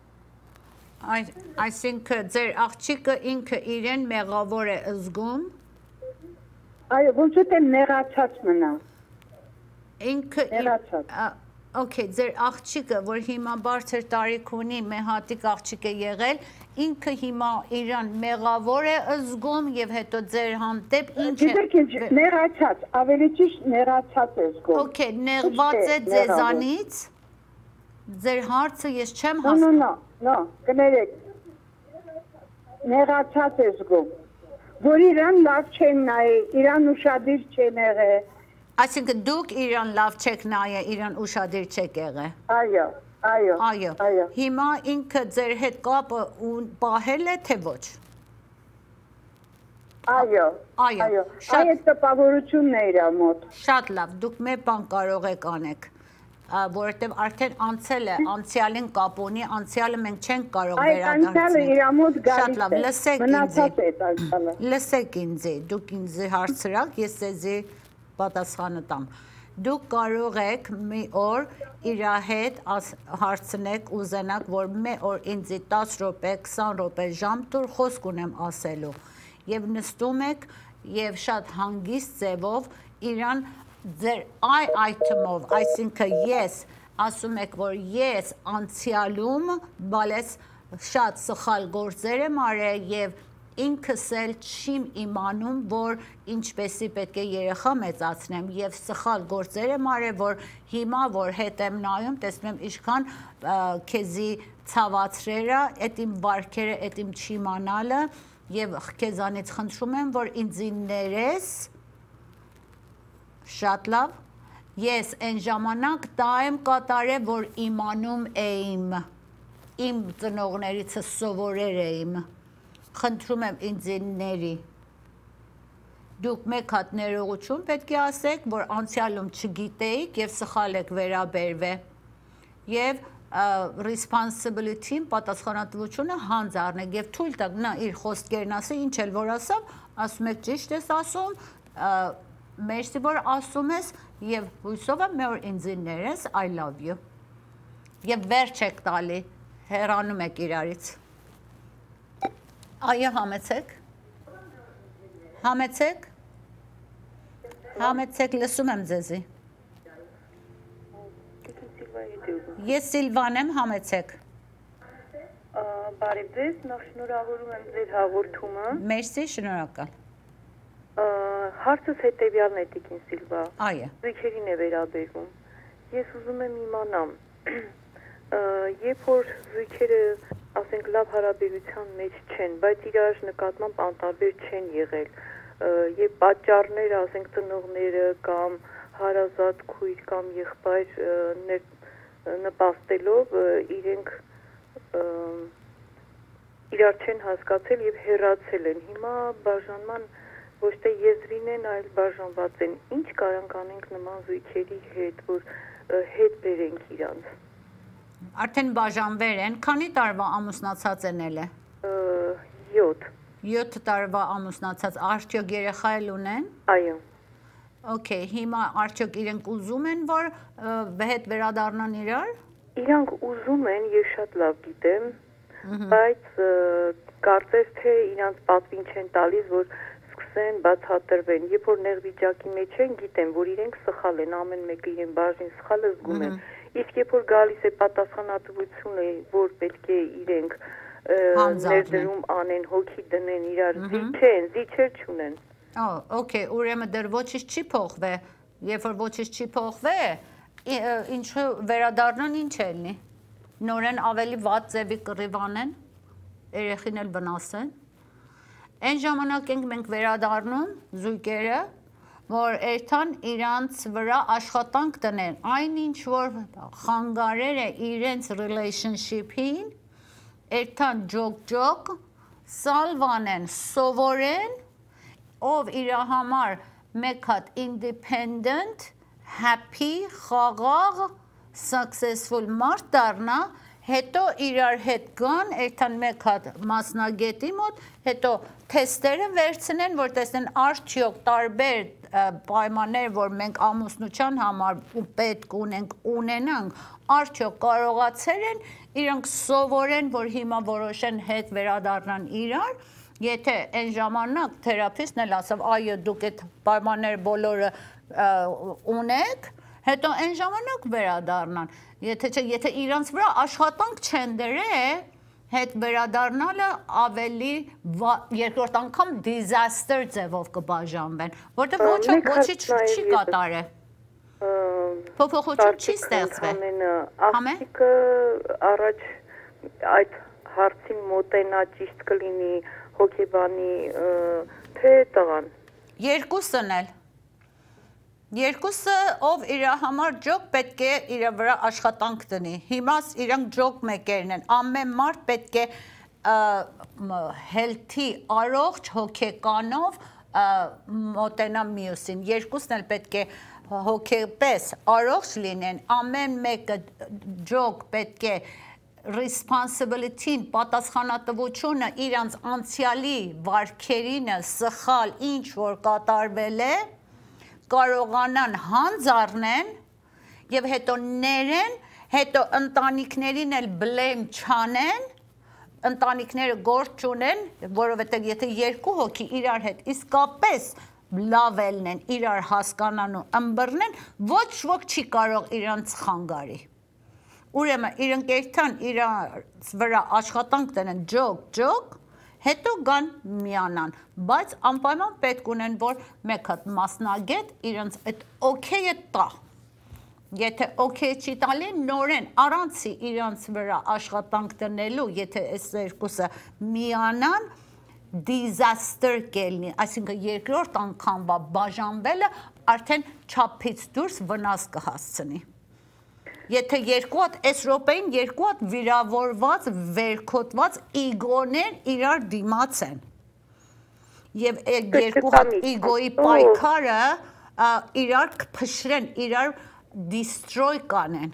Այսինքն ձեր աղջիկը ինքը իրեն մեղավոր է զգում։
Այո, ոնց է մեղացած մնա։
Ինքը
մեղացած։
Okay, ձեր աղջիկը, որ հիմա բարձր տարիք ունի, մեհատիկ աղջիկ է եղել, ինքը հիմա իրան մեղավոր է զգում եւ հետո ձեր հանդեպ ինչ է։
Գիտեք, նեղացած, ավելի ճիշտ նեղացած է զգում։
Okay, նեղված է ձեզանից։ Ձեր հարցը ես չեմ
հասկանում։ No, no, no, կներեք։ Նեղացած է զգում։ Որ իրան լավ չեն նայել, իրան ուշադիր չեն եղել։
Այսինքն դուք իրան լավ չեք նայել, իրան ուշադիր չեք եղել։
Այո, այո,
այո։ Հիմա ինքը ձեր հետ կապը պահել է, թե ոչ։
Այո, այո։ Այդ տպավորությունն է իր մոտ։
Շատ լավ, դուք մի բան կարող եք անեք, որովհետև արդեն անցել է, անցյալին կապ ունի, անցյալը մենք չենք կարող վերադարձնել։
Այդ անցյալը իր մոտ գալիս է։
Շատ լավ, լսեք
մնացած է անցյալը։
Լսեք ինձ, դուք ինձ հարցրակ, ես ձեզի պատասխանը տամ։ Դուք կարող եք մի օր իր հետ հարցնեք, ուզենաք, որ մի օր ինձի տասը րոպե, քսան րոպե ժամ տուր խոսք ունեմ ասելու։ Եվ նստում եք եւ շատ հանգիստ ձևով իրան ձեր այ այթմով, այսինքն ես ասում եք, որ ես անցյալում բալես շատ սխալ գործեր եմ արել եւ ինքս էլ չիմ իմանում, որ ինչպեսի պետք է երեխա մեծացնեմ եւ սխալ գործեր եմ արել, որ հիմա որ հետ եմ նայում, տեսնում եմ ինչքան քեզի ցավացրերա, այդ իմ վարքերը, այդ իմ չիմանալը եւ քեզանից խնդրում եմ, որ ինձ ներես շատ լավ, ես այն ժամանակ դա եմ կատարել, որ իմանում էիմ, իմ ծնողներից սովորեր էիմ, խնդրում եմ ինձ ների, դուք մեկ հատ ներողություն պետք է ասեք, որ անցյալում չգիտեիք եւ սխալ եք վերաբերվել եւ responsibility-ին պատասխանատվությունը հանձ առնեք եւ թույլ տաք նա իր խոսքերն ասի, ինչ էլ որ ասավ, ասում եք ճիշտ ես ասում, մերսի որ ասում ես եւ հույսով եմ մի օր ինձ ներես, I love you։ Եվ վերջ եք տալի, հեռանում եք իրարից։ Այո, համեցեք։ Համեցեք։ Համեցեք, լսում եմ ձեզի։ Ես Սիլվան եմ, համեցեք։
Բարև ձեզ, նախ շնորհավորում եմ ձեր հաղորդումը։
Մերսի, շնորհակալ։
Հարցս հետևյալն է, Տիկին Սիլվա։
Այո։
Զույգերին է վերաբերվում։ Ես ուզում եմ իմանամ, երբ որ զույգերը, ասենք, լավ հարաբերության մեջ չեն, բայց իրար նկատմամբ անտարբեր չեն եղել, եւ պատճառները, ասենք, ծնողները կամ հարազատ քույր կամ եղբայր նպաստելով իրենք իրար չեն հասկացել եւ հեռացել են։ Հիմա բաժանման ոչ թե եզրին են, այլ բաժանված են։ Ինչ կարանք անենք նման զույգերի հետ, որ հետ բերենք իրանց։
Արդեն բաժանվեր են, քանի տարվա ամուսնացած են ելը։
յոթ։
յոթ տարվա ամուսնացած, արդյոք երեխա էլ ունեն։
Այո։
Okay, հիմա արդյոք իրենք ուզում են, որ հետ վերադառնան իրար։
Իրանք ուզում են, ես շատ լավ գիտեմ, բայց կարծես թե իրանց պատվին չեն տալիս, որ սկսեն բացատրվեն։ Երբ որ նեղ վիճակի մեջ են, գիտեմ, որ իրենք սխալ են, ամեն մեկը իրեն բաժին սխալը զգում են։ Իսկ երբ որ գալիս է պատասխանատվությունը, որ պետք է իրենք ներդրում անեն, հոգի դնեն իրար, զիջեն, զիջեր չունեն։
Oh, okay, ուրեմն դեռ ոչինչ չի փոխվել։ Երբ որ ոչինչ չի փոխվել, ինչու վերադառնան ինչ է լինի։ Նորեն ավելի վատ ձևի կռիվանեն, երեխին էլ վնասեն։ Այն ժամանակ ենք մենք վերադառնում զույգերը, որ երթան իրանց վրա աշխատանք տնեն, այն ինչ որ խանգարեր է իրենց relationship-ին, երթան ջոկ-ջոկ, սալվանեն, սովորեն, ով իր համար մեկ հատ independent, happy, խաղաղ, successful մարդ դառնա, հետո իրար հետ գան, երթան մեկ հատ մասնագետի մոտ, հետո թեստերը վերցնեն, որ տեսնեն արդյոք տարբեր պայմաններ, որ մենք ամուսնության համար ու պետք ունենք ունենանք, արդյոք կարողացել են, իրանք սովորեն, որ հիմա որոշեն հետ վերադառնան իրար, եթե այն ժամանակ թերապիստն էլ ասավ, այո, դուք այդ պայմանները բոլորը ունեք, հետո այն ժամանակ վերադառնան, եթե չէ, եթե իրանց վրա աշխատանք չեն դրել, հետ վերադառնալը ավելի երկրորդ անգամ disaster ձևով կբաժանվեն, որտեղ ոչ ոչինչ չի կատարել։ Փոփոխություն չի ստեղծվել։
Աղջիկը առաջ այդ հարցին մոտենա ճիշտ կլինի հոգեբանի թե տղան։
Երկուսն էլ։ Երկուսը, ով իր համար ջոկ պետք է իր վրա աշխատանք տնի, հիմա իրանք ջոկ մեկերն են, ամեն մարդ պետք է healthy, առողջ հոգեկանով մոտենա մյուսին, երկուսն էլ պետք է հոգեպես առողջ լինեն, ամեն մեկը ջոկ պետք է responsibility-ն, պատասխանատվությունը իրանց անցյալի վարքերինը սխալ ինչ որ կատարվել է, կարողանան հանձառնեն և հետո ներեն, հետո ընտանիքներին էլ բլեմ չանեն, ընտանիքները գործ չունեն, որովհետև եթե երկու հոգի իրար հետ իսկապես լավ ելնեն, իրար հասկանան ու ըմբռնեն, ոչ ոք չի կարող իրանց խանգարի։ Ուրեմն իրանք երթան իրանց վրա աշխատանք տնեն ջոկ-ջոկ, հետո գան միանան, բայց անպայման պետք ունեն, որ մեկ հատ մասնագետ իրանց այդ օքեյը տա։ Եթե օքեյ չի տալի, նորեն առանցի իրանց վրա աշխատանք տնելու, եթե այս երկուսը միանան, disaster կելնի, այսինքն երկրորդ անգամվա բաժանվելը արդեն չափից դուրս վնաս կհասցնի։ Եթե երկու հատ այս րոպեին երկու հատ վիրավորված, վերքոտված իգոներ իրար դիմաց են։ Եվ այդ երկու հատ իգոյի պայքարը իրար կփշրեն, իրար destroy կանեն։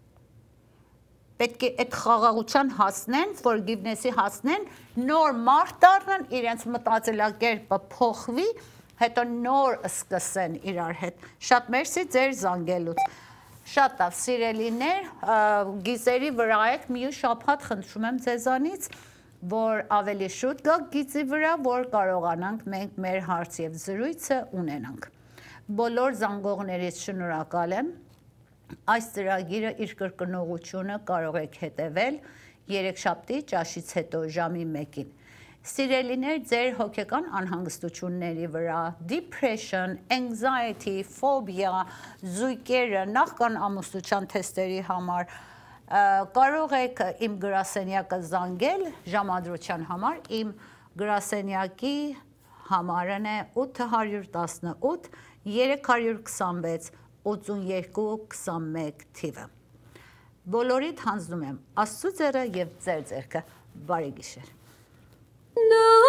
Պետք է այդ խաղաղության հասնեն, forgiveness-ի հասնեն, նոր մարդ դառնան, իրենց մտածելակերպը փոխվի, հետո նոր սկսեն իրար հետ։ Շատ մերսի ձեր զանգելուց։ Շատ լավ, սիրելիներ, գիծերի վրա եք, մյուս շաբաթ խնդրում եմ ձեզանից, որ ավելի շուտ գաք գիծի վրա, որ կարողանանք մենք մեր հարց և զրույցը ունենանք։ Բոլոր զանգողներից շնորհակալ եմ, այս ծրագիրը իր կրկնողությունը կարող եք հետևել երեքշաբթի ճաշից հետո ժամի մեկին։ Սիրելիներ, ձեր հոգեկան անհանգստությունների վրա, depression, anxiety, phobia, զույգերը, նախքան ամուսնության թեստերի համար, կարող եք իմ գրասենյակը զանգել ժամադրության համար, իմ գրասենյակի համարն է ութ հարյուր տասնութ երեք հարյուր քսանվեց ութսունյոթ քսանմեկ թիվը։ Բոլորիդ հանձնում եմ Աստծո ձեռը և ձեր ձեռքը, բարի գիշեր։ No